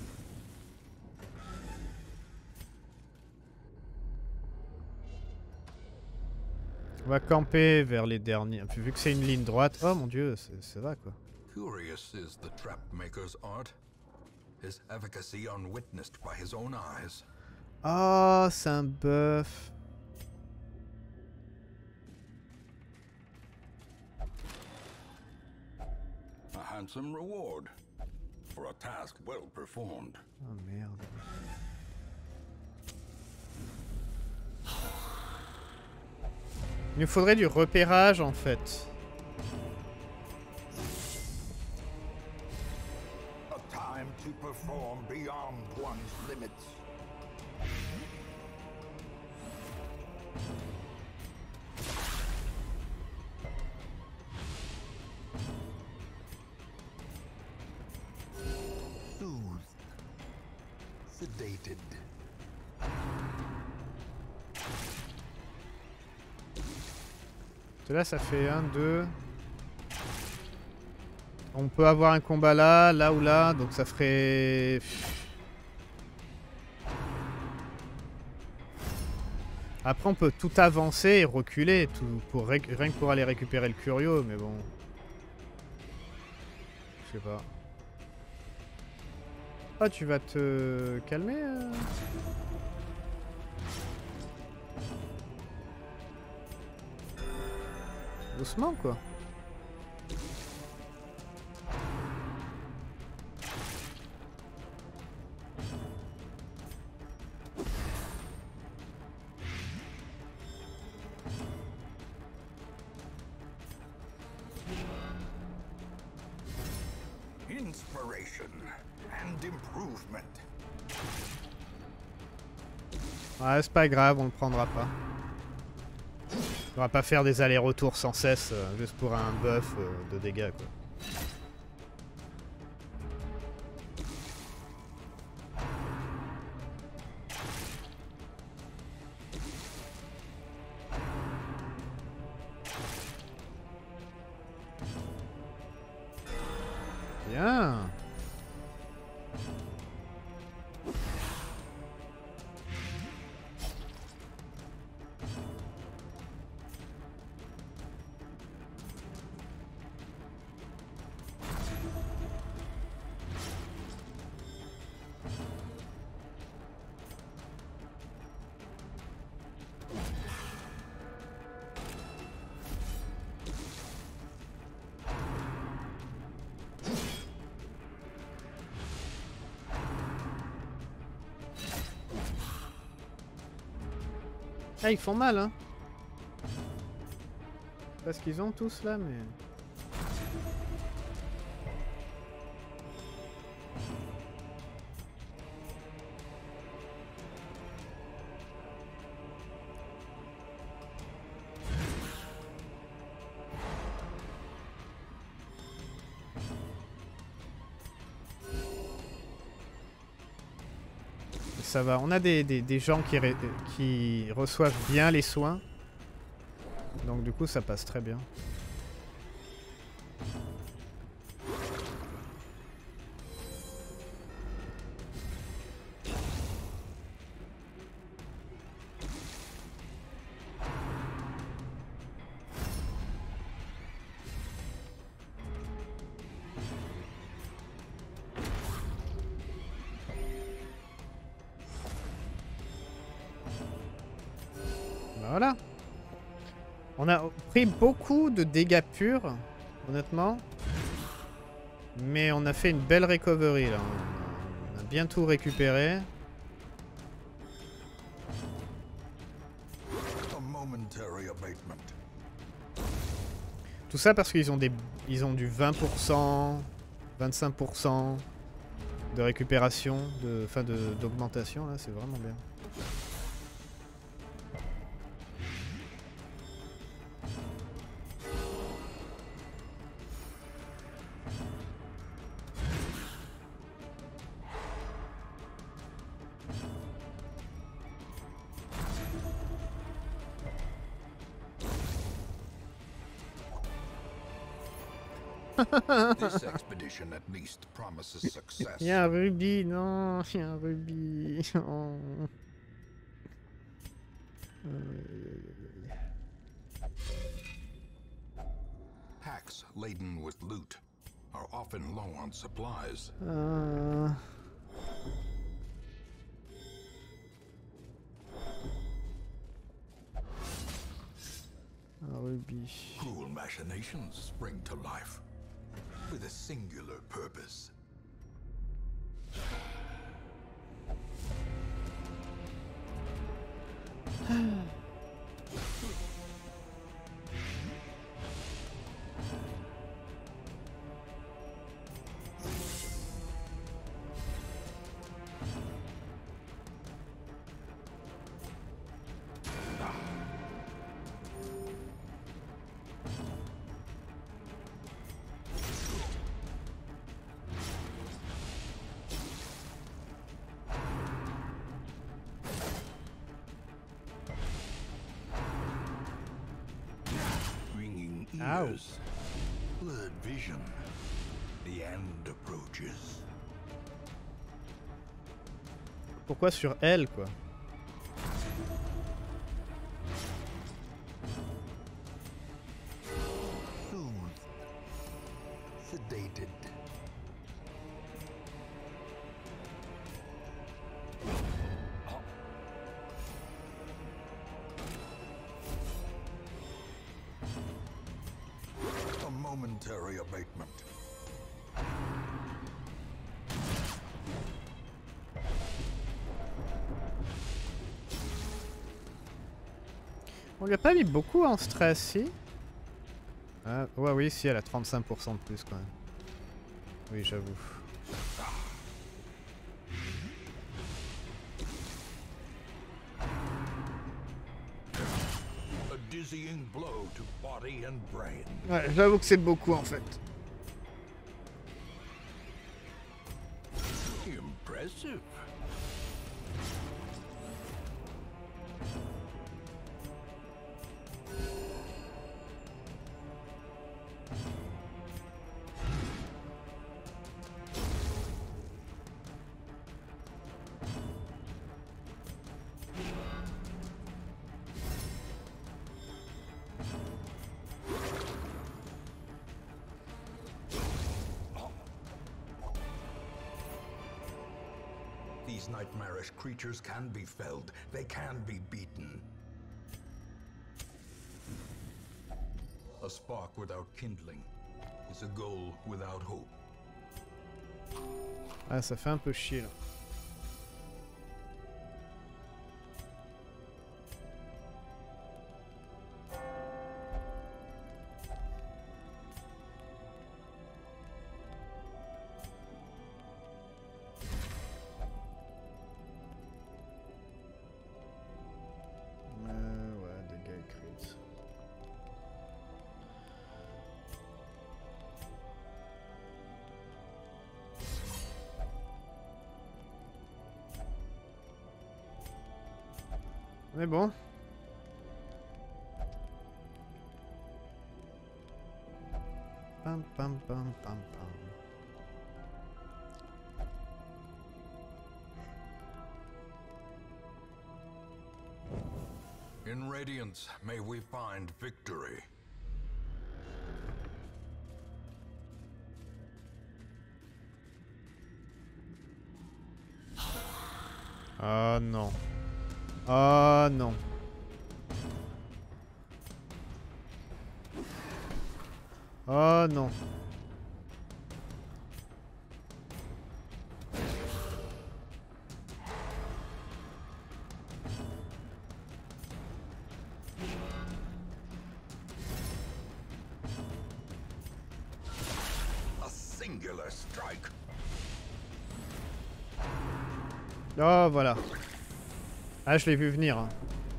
On va camper vers les derniers. Vu que c'est une ligne droite. Oh mon dieu, ça va quoi. Curious is the trap maker's art. His efficacy unwitnessed by his own eyes. Oh, c'est un buff. A handsome reward for a task well performed. Oh merde. Il nous faudrait du repérage en fait. A time to perform beyond one's limits. Soothed. Sedated. Là ça fait un, deux. On peut avoir un combat là, là ou là, donc ça ferait... Après on peut tout avancer et reculer, tout pour rien que pour aller récupérer le curio, mais bon... Je sais pas. Ah, tu vas te calmer euh... Doucement quoi. Inspiration and improvement. Ouais, c'est pas grave, on le prendra pas. On va pas faire des allers-retours sans cesse euh, juste pour un buff euh, de dégâts quoi. Bien. Ah, ils font mal, hein. Je sais pas ce qu'ils ont tous là, mais... Ça va, on a des, des, des gens qui, ré, qui reçoivent bien les soins. Donc du coup ça passe très bien. Voilà. On a pris beaucoup de dégâts purs, honnêtement. Mais on a fait une belle recovery là. On a bien tout récupéré. Tout ça parce qu'ils ont des ils ont du vingt pour cent, vingt-cinq pour cent de récupération, de enfin de d'augmentation là, c'est vraiment bien. This expedition at least promises success. Il y a un rubis, non, il y a un rubis. Oh. Packs laden with loot are often low on supplies. Euh... Un rubis. Cruel machinations spring to life with a singular purpose. Ears, blurred vision. The end approaches. Pourquoi sur elle, quoi? Soothed, sedated. Momentary abatement. On lui a pas mis beaucoup en stress, si? Ah, ouais, oui, si, elle a trente-cinq pour cent de plus, quand même. Oui, j'avoue. Dizzying blow to body and brain. Ouais, j'avoue que c'est beaucoup en fait. Impressive. These nightmarish creatures can be felled. They can be beaten. A spark without kindling is a goal without hope. Ah, ça fait un peu chier là. On est bon. Pam pam pam pam pam. In Radiance, may we find victory. Oh non. Oh non. Oh non. A singular strike. Oh voilà. Ah, je l'ai vu venir. Hein.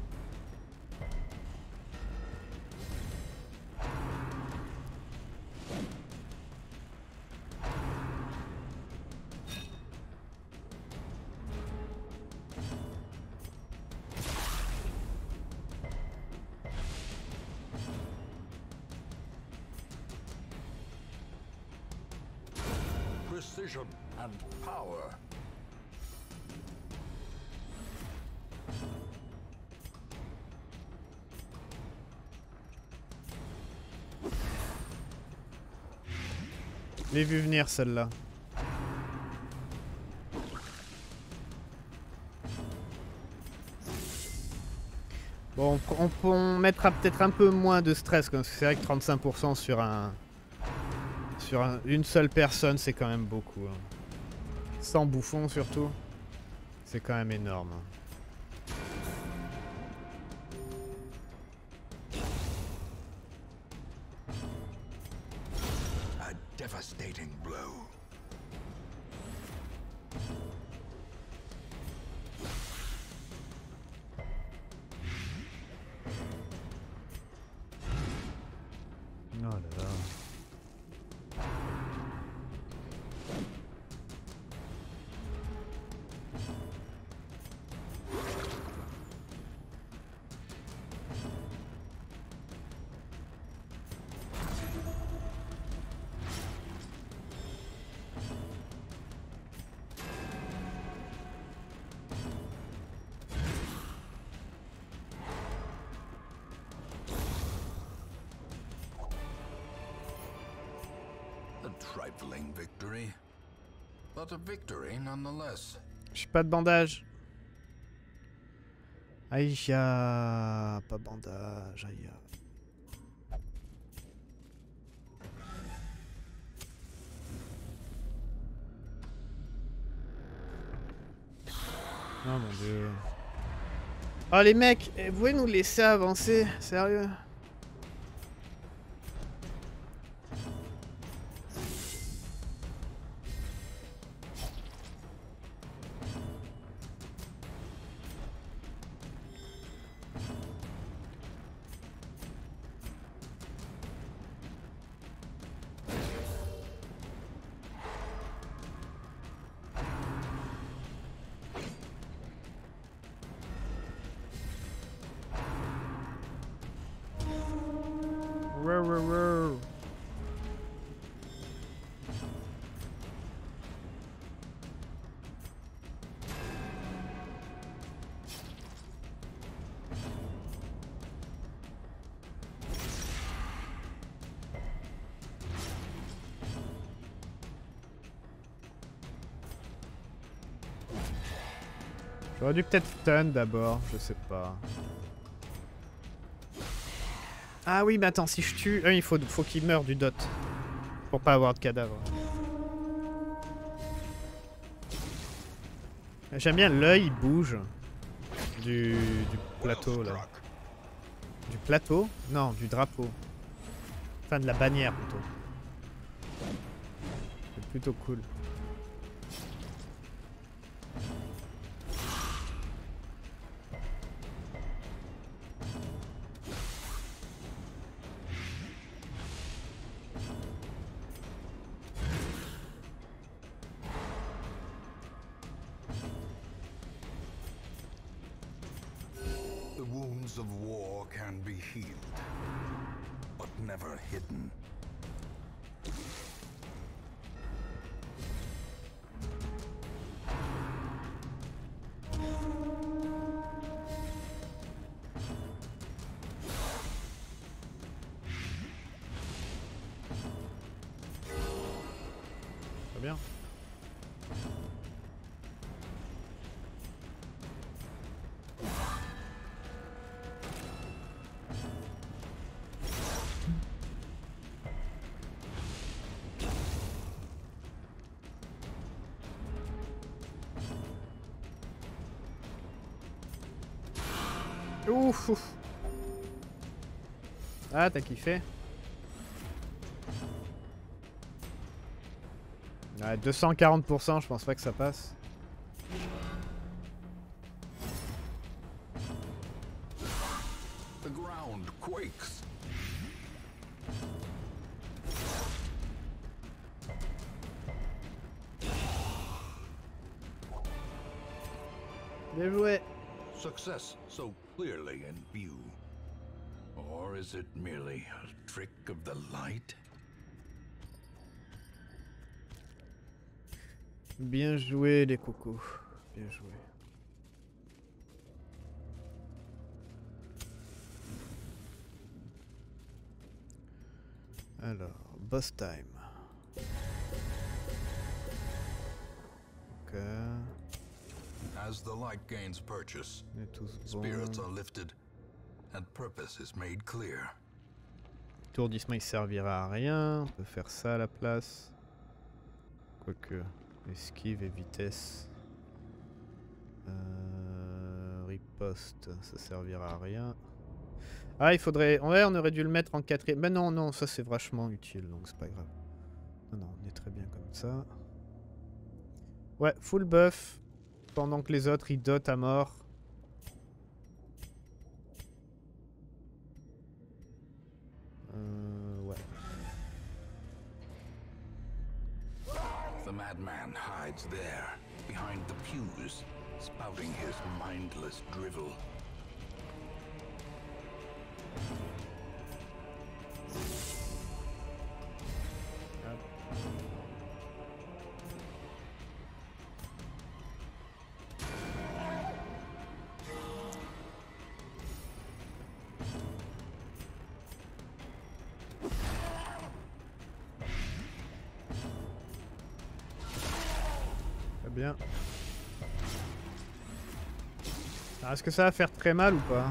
Precision and power. Je l'ai vu venir celle-là. Bon, on, on, on mettra peut-être un peu moins de stress, parce que c'est vrai que trente-cinq pour cent sur un, sur un, une seule personne, c'est quand même beaucoup. Hein. Sans bouffon surtout, c'est quand même énorme. A devastating blow. Oh là là. Trifling victory, but a victory nonetheless. J'ai pas de bandage. Aïe, ya, pas bandage, aïe. Oh mon dieu. Oh les mecs, vous pouvez nous laisser avancer, sérieux? J'aurais dû peut-être stun d'abord, je sais pas. Ah oui, mais attends, si je tue... Euh, il faut, faut qu'il meure du dot. Pour pas avoir de cadavre. J'aime bien l'œil, il bouge. Du, du plateau, là. Du plateau? Non, du drapeau. Enfin, de la bannière, plutôt. C'est plutôt cool. The wounds of war can be healed, but never hidden. Très bien. Ouf, ouf. Ah, t'as kiffé? Ouais, deux cent quarante pour cent, je pense pas que ça passe. The ground quakes. Bien joué. Success so clearly in view. Or is it merely a trick of the light? Bien joué les cocos. Bien joué. Alors, boss time. Ok. As the light gains purchase, On est tous spirits bons. are lifted, and purpose is made clear. Étourdissement il servira à rien. On peut faire ça à la place. Quoique. Esquive et vitesse. Euh, riposte, ça servira à rien. Ah, il faudrait... Ouais, on aurait dû le mettre en quatrième. Mais non, non, ça c'est vachement utile, donc c'est pas grave. Non, non, on est très bien comme ça. Ouais, full buff. Pendant que les autres, ils dotent à mort. Euh, ouais. The madman hides there, behind the pews, spouting his mindless drivel. Bien. Est-ce que ça va faire très mal ou pas?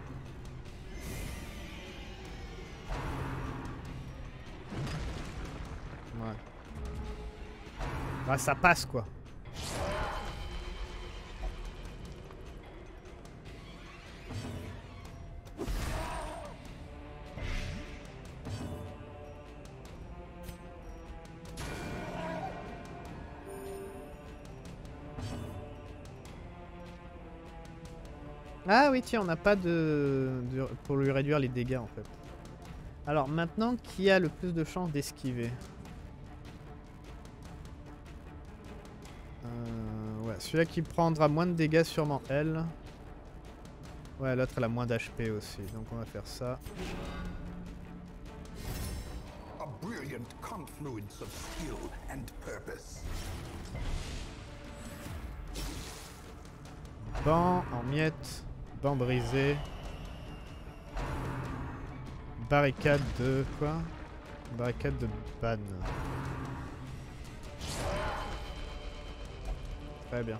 Ouais. Bah ça passe quoi. Ah oui, tiens, on n'a pas de, de... pour lui réduire les dégâts en fait. Alors maintenant, qui a le plus de chances d'esquiver? euh, Ouais, celui-là qui prendra moins de dégâts sûrement elle. Ouais, l'autre elle a moins d'H P aussi, donc on va faire ça. A brilliant confluence of skill and purpose. Banc en miettes. Banc brisé. Barricade de quoi? Barricade de ban. Très bien.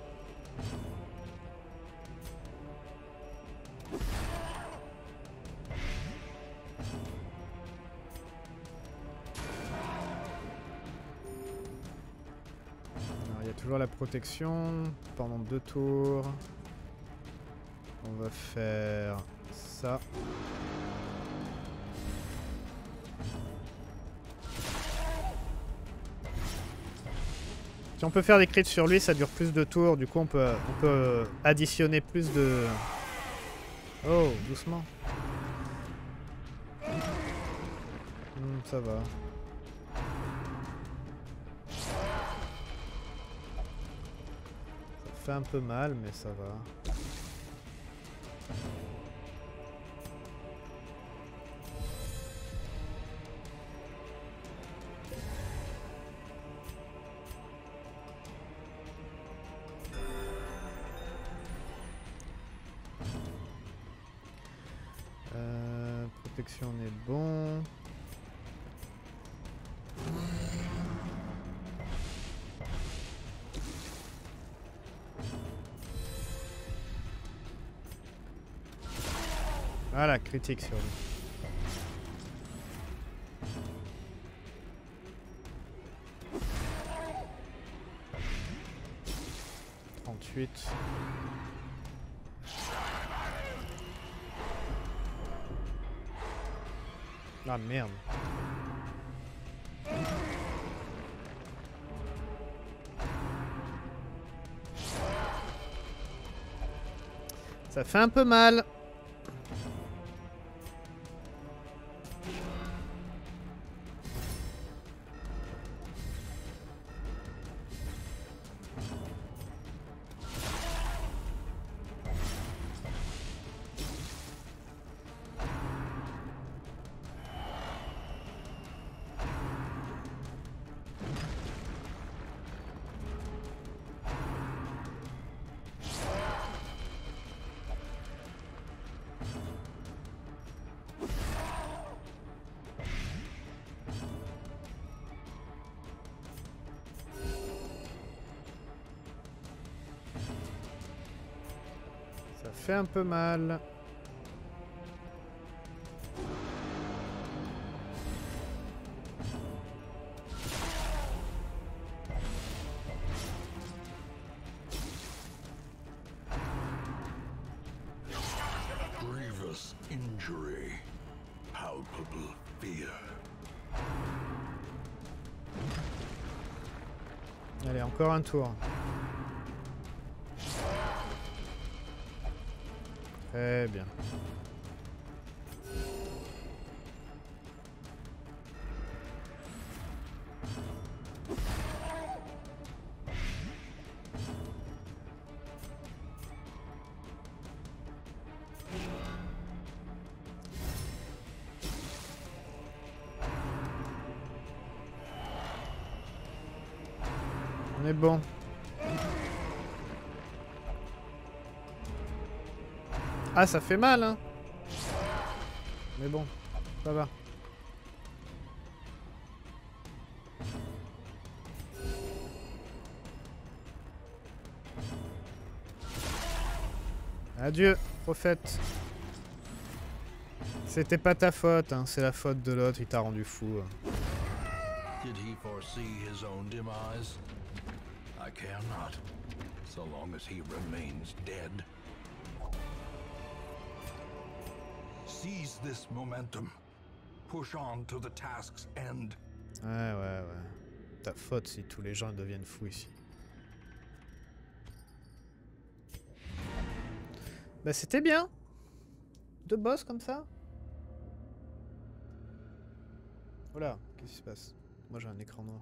Alors, il y a toujours la protection pendant deux tours. On va faire ça. Si on peut faire des crits sur lui, ça dure plus de tours. Du coup, on peut, on peut additionner plus de... Oh, doucement. Hmm, ça va. Ça fait un peu mal, mais ça va. protection, on est bon. Voilà, critique sur lui. trente-huit. Ah merde. Ça fait un peu mal. Ça fait un peu mal. Grievous injury. Palpable fear. Allez, encore un tour. Très bien. On est bon. Ah, ça fait mal, hein. Mais bon, ça va. Adieu, prophète. C'était pas ta faute, hein. C'est la faute de l'autre, il t'a rendu fou. Did he foresee his own demise? I care not, so long as he remains dead. Seize this momentum. Push on to the task's end. Ouais, ouais, ouais. Ta faute si tous les gens deviennent fous ici. Bah c'était bien. Deux boss comme ça. Voilà, qu'est-ce qui se passe? Moi j'ai un écran noir.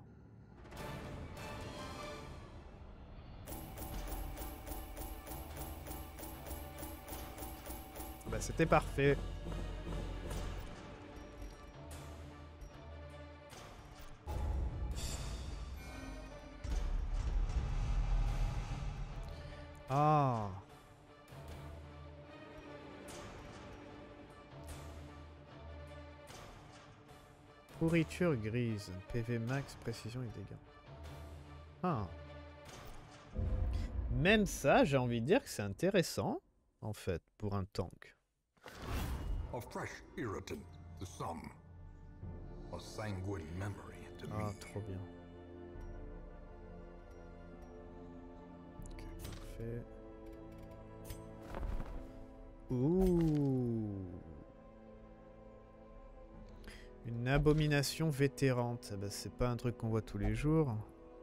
Bah c'était parfait. Ah. Pourriture grise, P V max, précision et dégâts. Ah. Même ça, j'ai envie de dire que c'est intéressant, en fait, pour un tank. A fresh irritant to some. A sanguine memory to Ah, me. trop bien. Ok, parfait. Ouh. Une abomination vétérante. Ah bah, c'est pas un truc qu'on voit tous les jours.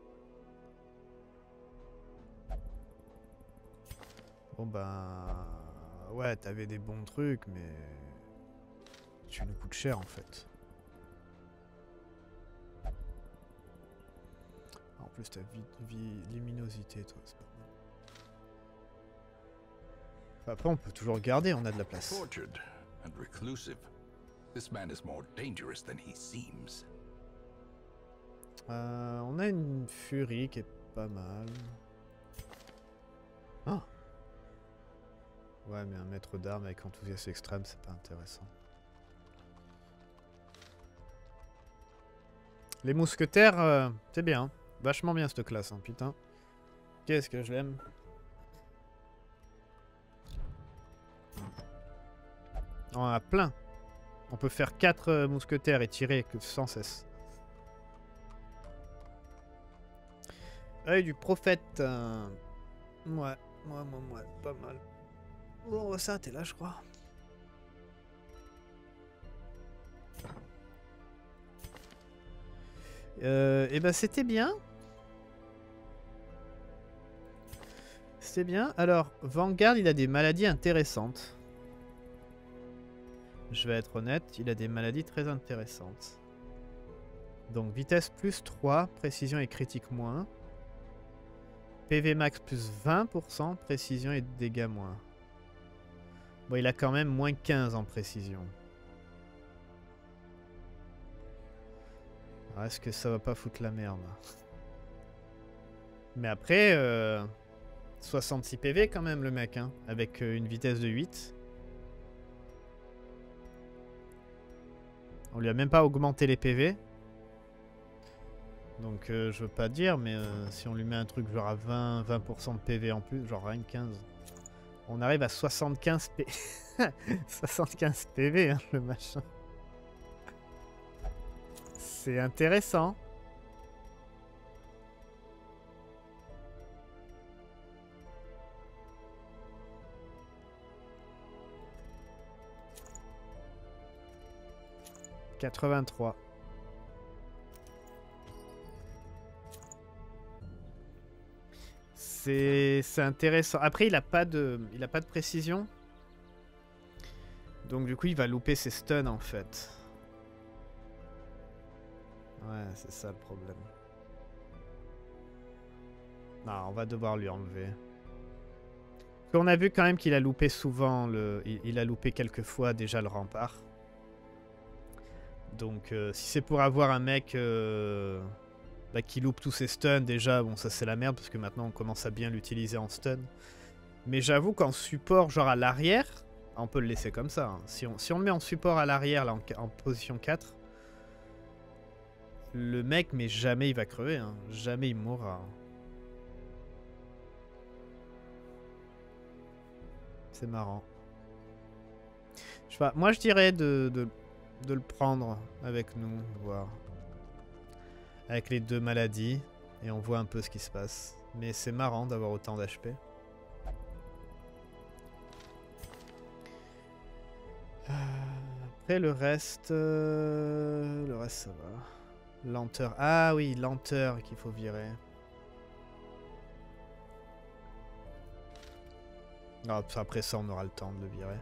Bon bah... Ouais, t'avais des bons trucs, mais... Tu nous coûtes cher, en fait. En plus, t'as vie, vie, luminosité, toi, c'est pas mal. Enfin, après, on peut toujours garder, on a de la place. Tortured and reclusive. This man is more dangerous than he seems. Euh, on a une furie qui est pas mal. Ah. Ouais, mais un maître d'armes avec enthousiasme extrême, c'est pas intéressant. Les mousquetaires, euh, c'est bien. Vachement bien cette classe, hein, putain. Qu'est-ce que je l'aime. On en a plein. On peut faire quatre euh, mousquetaires et tirer que sans cesse. Œil du prophète. Euh... Ouais, ouais, ouais, ouais, pas mal. Bon, on va s'arrêter là, je crois. Euh, et ben c'était bien. C'était bien. Alors, Vanguard, il a des maladies intéressantes. Je vais être honnête, il a des maladies très intéressantes. Donc, vitesse plus trois, précision et critique moins. P V max plus vingt pour cent, précision et dégâts moins. Bon, il a quand même moins quinze en précision. Est-ce que ça va pas foutre la merde? Mais après, euh, soixante-six P V quand même le mec, hein, avec euh, une vitesse de huit. On lui a même pas augmenté les P V. Donc euh, je veux pas dire, mais euh, si on lui met un truc genre à vingt, vingt pour cent de P V en plus, genre rien que quinze. On arrive à soixante-quinze P V. soixante-quinze P V, hein, le machin. C'est intéressant. quatre-vingt-trois. C'est intéressant. Après, il a pas de, il a pas de précision. Donc du coup, il va louper ses stuns en fait. Ouais, c'est ça le problème. Non, on va devoir lui enlever. On a vu quand même qu'il a loupé souvent le, il, il a loupé quelques fois déjà le rempart. Donc euh, si c'est pour avoir un mec euh, bah, qui loupe tous ses stuns, déjà, bon ça c'est la merde parce que maintenant on commence à bien l'utiliser en stun. Mais j'avoue qu'en support, genre à l'arrière, on peut le laisser comme ça. Hein. Si, on, si on le met en support à l'arrière, là en, en position quatre, le mec, mais jamais il va crever. Hein. Jamais il mourra. C'est marrant. Je sais pas, moi je dirais de... de de le prendre avec nous, voir. Avec les deux maladies, et on voit un peu ce qui se passe. Mais c'est marrant d'avoir autant d'H P. Euh, après le reste... Euh, le reste ça va. Lenteur. Ah oui, lenteur qu'il faut virer. Oh, après ça on aura le temps de le virer.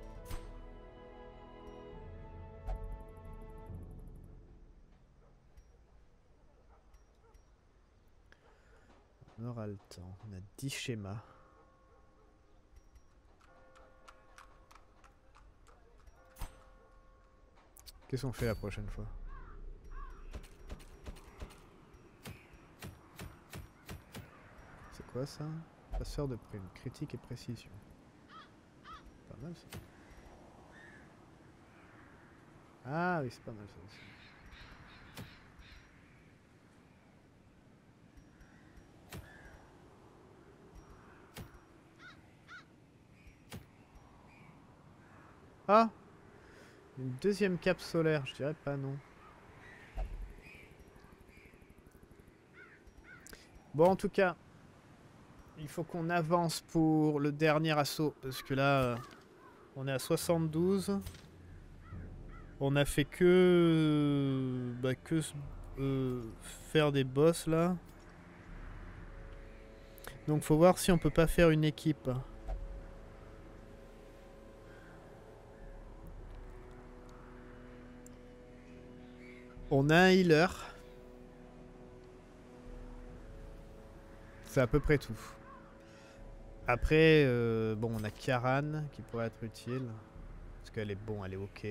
On aura le temps. On a dix schémas. Qu'est-ce qu'on fait la prochaine fois? C'est quoi ça? Passeur de prime. Critique et précision. Pas mal ça. Ah oui, c'est pas mal ça aussi. Ah, une deuxième cape solaire, je dirais pas non. Bon, en tout cas, il faut qu'on avance pour le dernier assaut, parce que là, euh, on est à soixante-douze. On a fait que, euh, bah, que euh, faire des boss là. Donc faut voir si on peut pas faire une équipe. On a un healer. C'est à peu près tout. Après, euh, bon, on a Kiaran qui pourrait être utile. Parce qu'elle est bon, elle est ok.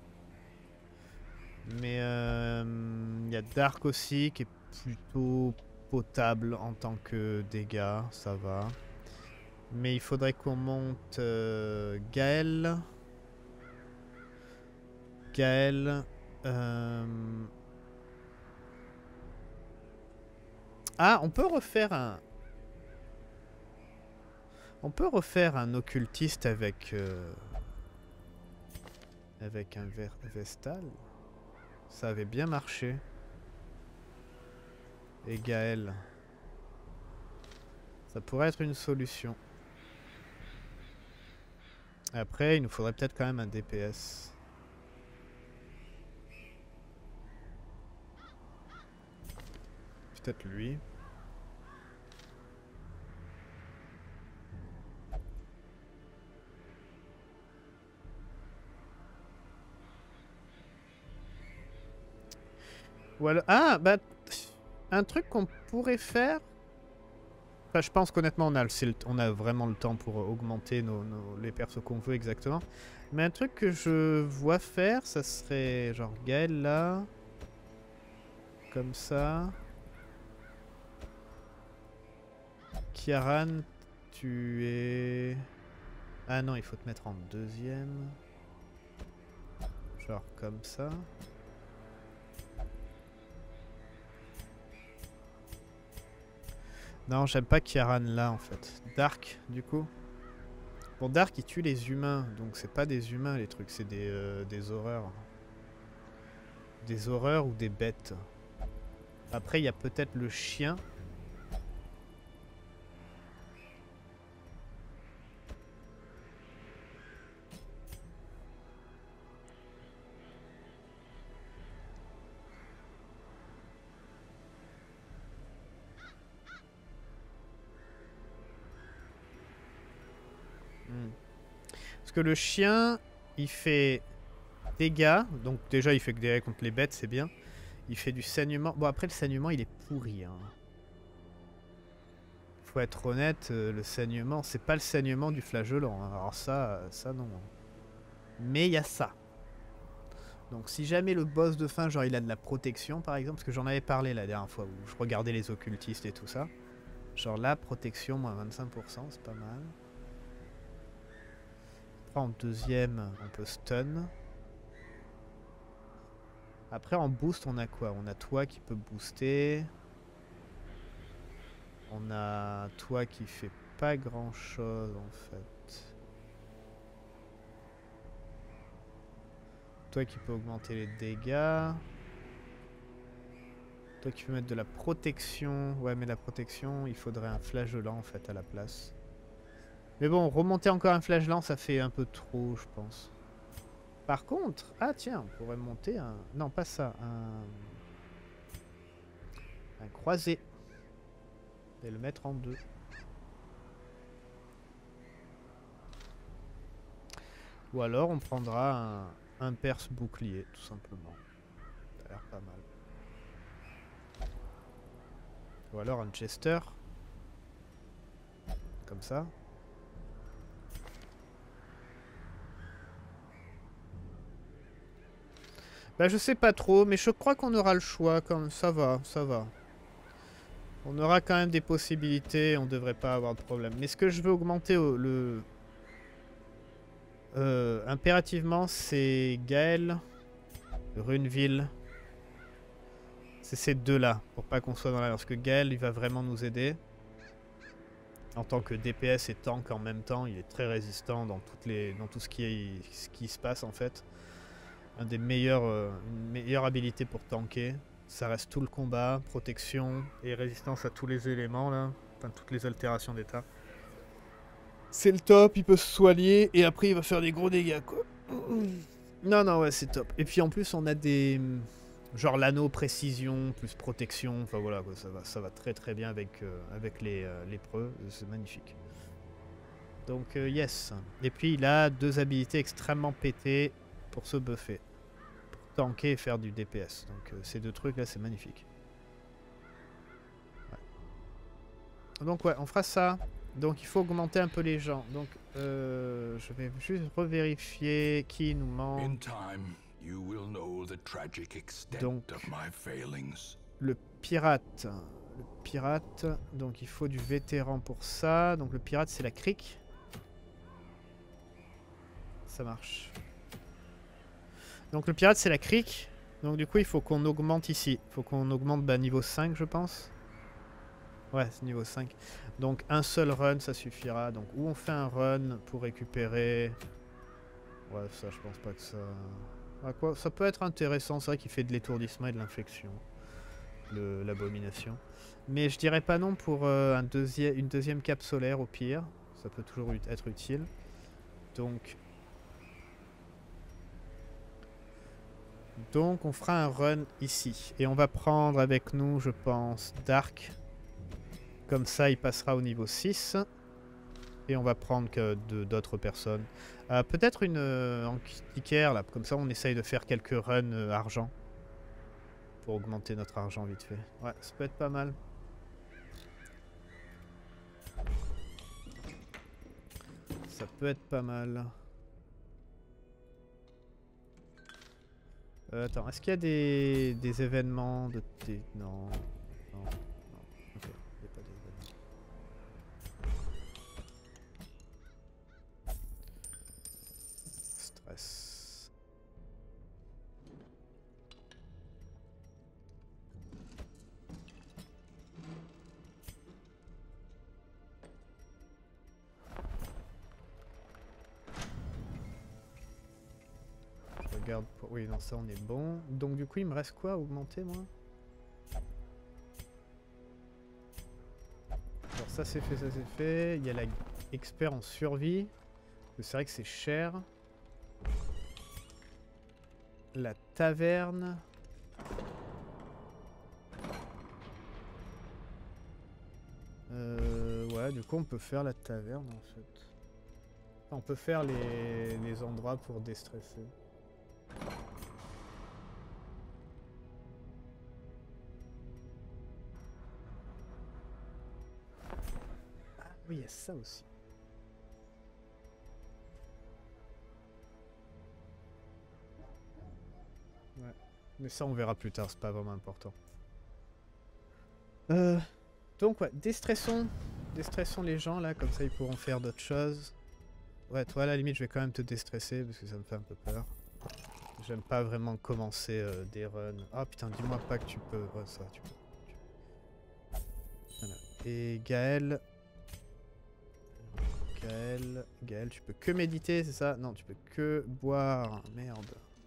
Mais il euh, y a Dark aussi qui est plutôt potable en tant que dégâts, ça va. Mais il faudrait qu'on monte euh, Gaël. Gaël. Euh, Ah, on peut refaire un... On peut refaire un occultiste avec... Euh... Avec un ver Vestal. Ça avait bien marché. Et Gaël. Ça pourrait être une solution. Après, il nous faudrait peut-être quand même un D P S. Peut-être lui. Voilà. Ah, bah... Un truc qu'on pourrait faire... Enfin, je pense qu'honnêtement, on, a le, on a vraiment le temps pour augmenter nos, nos, les persos qu'on veut exactement. Mais un truc que je vois faire, ça serait genre Gaël là. Comme ça. Kiaran, tu es... Ah non, il faut te mettre en deuxième. Genre comme ça. Non, j'aime pas Kiaran là en fait. Dark, du coup. Bon, Dark il tue les humains, donc c'est pas des humains les trucs, c'est des, euh, des horreurs. Des horreurs ou des bêtes. Après, il y a peut-être le chien. Parce que le chien, il fait dégâts. Donc déjà, il fait que des dégâts contre les bêtes, c'est bien. Il fait du saignement. Bon, après, le saignement, il est pourri. Hein. Faut être honnête, euh, le saignement, c'est pas le saignement du flageolant. Hein. Alors ça, ça non. Mais il y a ça. Donc si jamais le boss de fin, genre il a de la protection, par exemple, parce que j'en avais parlé la dernière fois, où je regardais les occultistes et tout ça. Genre la protection, moins vingt-cinq pour cent, c'est pas mal. Après en deuxième, on peut stun. Après en boost, on a quoi? On a toi qui peut booster. On a toi qui fait pas grand chose en fait. Toi qui peut augmenter les dégâts. Toi qui peux mettre de la protection. Ouais, mais la protection, il faudrait un flageolant en fait à la place. Mais bon, remonter encore un flageolant, ça fait un peu trop, je pense. Par contre, ah tiens, on pourrait monter un... Non, pas ça, un... Un croisé. Et le mettre en deux. Ou alors on prendra un, un perse bouclier, tout simplement. Ça a l'air pas mal. Ou alors un Chester. Comme ça. Bah je sais pas trop, mais je crois qu'on aura le choix comme ça va, ça va. On aura quand même des possibilités, on devrait pas avoir de problème. Mais ce que je veux augmenter au, le... Euh, impérativement, c'est Gaël, Runeville. C'est ces deux-là, pour pas qu'on soit dans la... Parce que Gaël, il va vraiment nous aider. En tant que D P S et tank en même temps, il est très résistant dans, toutes les, dans tout ce qui, est, ce qui se passe en fait. Un des meilleurs, euh, une meilleure habilité pour tanker. Ça reste tout le combat, protection et résistance à tous les éléments là. Enfin, toutes les altérations d'état. C'est le top, il peut se soigner et après il va faire des gros dégâts quoi. Non, non, ouais, c'est top. Et puis en plus, on a des... Genre l'anneau précision plus protection. Enfin voilà, quoi, ça, va, ça va très très bien avec, euh, avec les, euh, les preux. C'est magnifique. Donc, euh, yes. Et puis il a deux habilités extrêmement pétées pour se buffer. Tanker et faire du D P S. Donc euh, ces deux trucs là c'est magnifique. Ouais. Donc ouais, on fera ça. Donc il faut augmenter un peu les gens. Donc euh, je vais juste revérifier qui nous manque. In time, you will know the tragic extent Donc, of my failings. Le pirate. Le pirate. Donc il faut du vétéran pour ça. Donc le pirate c'est la crique. Ça marche. Donc le pirate c'est la crique. Donc du coup il faut qu'on augmente ici. Il faut qu'on augmente bah, niveau cinq je pense. Ouais, c'est niveau cinq. Donc un seul run, ça suffira. Donc où on fait un run pour récupérer... Ouais, ça, je pense pas que ça... Ah, quoi, ça peut être intéressant, c'est vrai qu'il fait de l'étourdissement et de l'infection. L'abomination. Mais je dirais pas non pour euh, un deuxième, une deuxième cape solaire au pire. Ça peut toujours être utile. Donc... Donc on fera un run ici. Et on va prendre avec nous, je pense, Dark. Comme ça, il passera au niveau six. Et on va prendre que d'autres personnes. Euh, Peut-être une euh, antiquaire, là. Comme ça, on essaye de faire quelques runs euh, argent. Pour augmenter notre argent vite fait. Ouais, ça peut être pas mal. Ça peut être pas mal. Euh, attends, est-ce qu'il y a des, des événements de... Des... Non. Non. Non. Ok, il n'y a pas d'événements. Stress. Je regarde pour... Oui, non, ça on est bon. Donc du coup, il me reste quoi à augmenter, moi? Alors ça c'est fait, ça c'est fait. Il y a la expert en survie. C'est vrai que c'est cher. La taverne. Euh, ouais, du coup on peut faire la taverne en fait. Enfin, on peut faire les, les endroits pour déstresser. Ah oui, il y a ça aussi. Ouais. Mais ça on verra plus tard, c'est pas vraiment important. Euh, donc ouais, déstressons. Déstressons les gens là, comme ça ils pourront faire d'autres choses. Ouais, toi à la limite je vais quand même te déstresser parce que ça me fait un peu peur. J'aime pas vraiment commencer euh, des runs. Ah putain, dis-moi pas que tu peux. Ouais, ça, tu peux. Tu... Voilà. Et Gaël. Gaël. Gaël, tu peux que méditer, c'est ça? Non, tu peux que boire. Merde.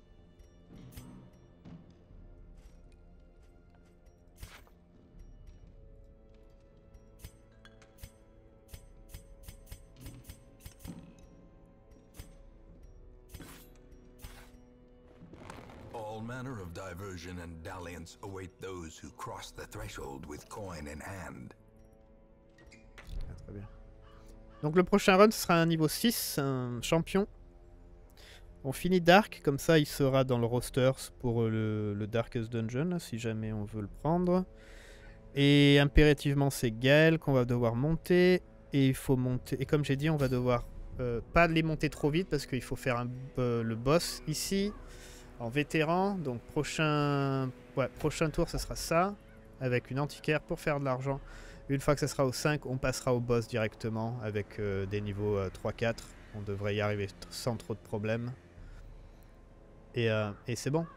All manner of diversion and dalliance await those who cross the threshold with coin in hand. Ah, très bien. Donc le prochain run ce sera un niveau six, un champion. On finit Dark, comme ça il sera dans le roster pour le, le Darkest Dungeon, là, si jamais on veut le prendre. Et impérativement c'est Gaël qu'on va devoir monter. Et il faut monter. Et comme j'ai dit, on va devoir euh, pas les monter trop vite parce qu'il faut faire un, euh, le boss ici. En vétéran, donc prochain, ouais, prochain tour ce sera ça, avec une antiquaire pour faire de l'argent. Une fois que ça sera au cinq, on passera au boss directement avec euh, des niveaux euh, trois quatre. On devrait y arriver sans trop de problèmes. Et, euh, et c'est bon.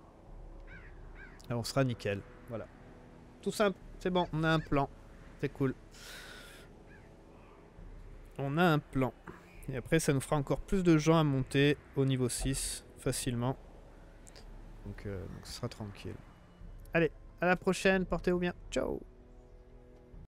Et on sera nickel, voilà. Tout simple, c'est bon, on a un plan. C'est cool. On a un plan. Et après ça nous fera encore plus de gens à monter au niveau six, facilement. Donc, euh, donc ce sera tranquille. Allez, à la prochaine, portez-vous bien. Ciao!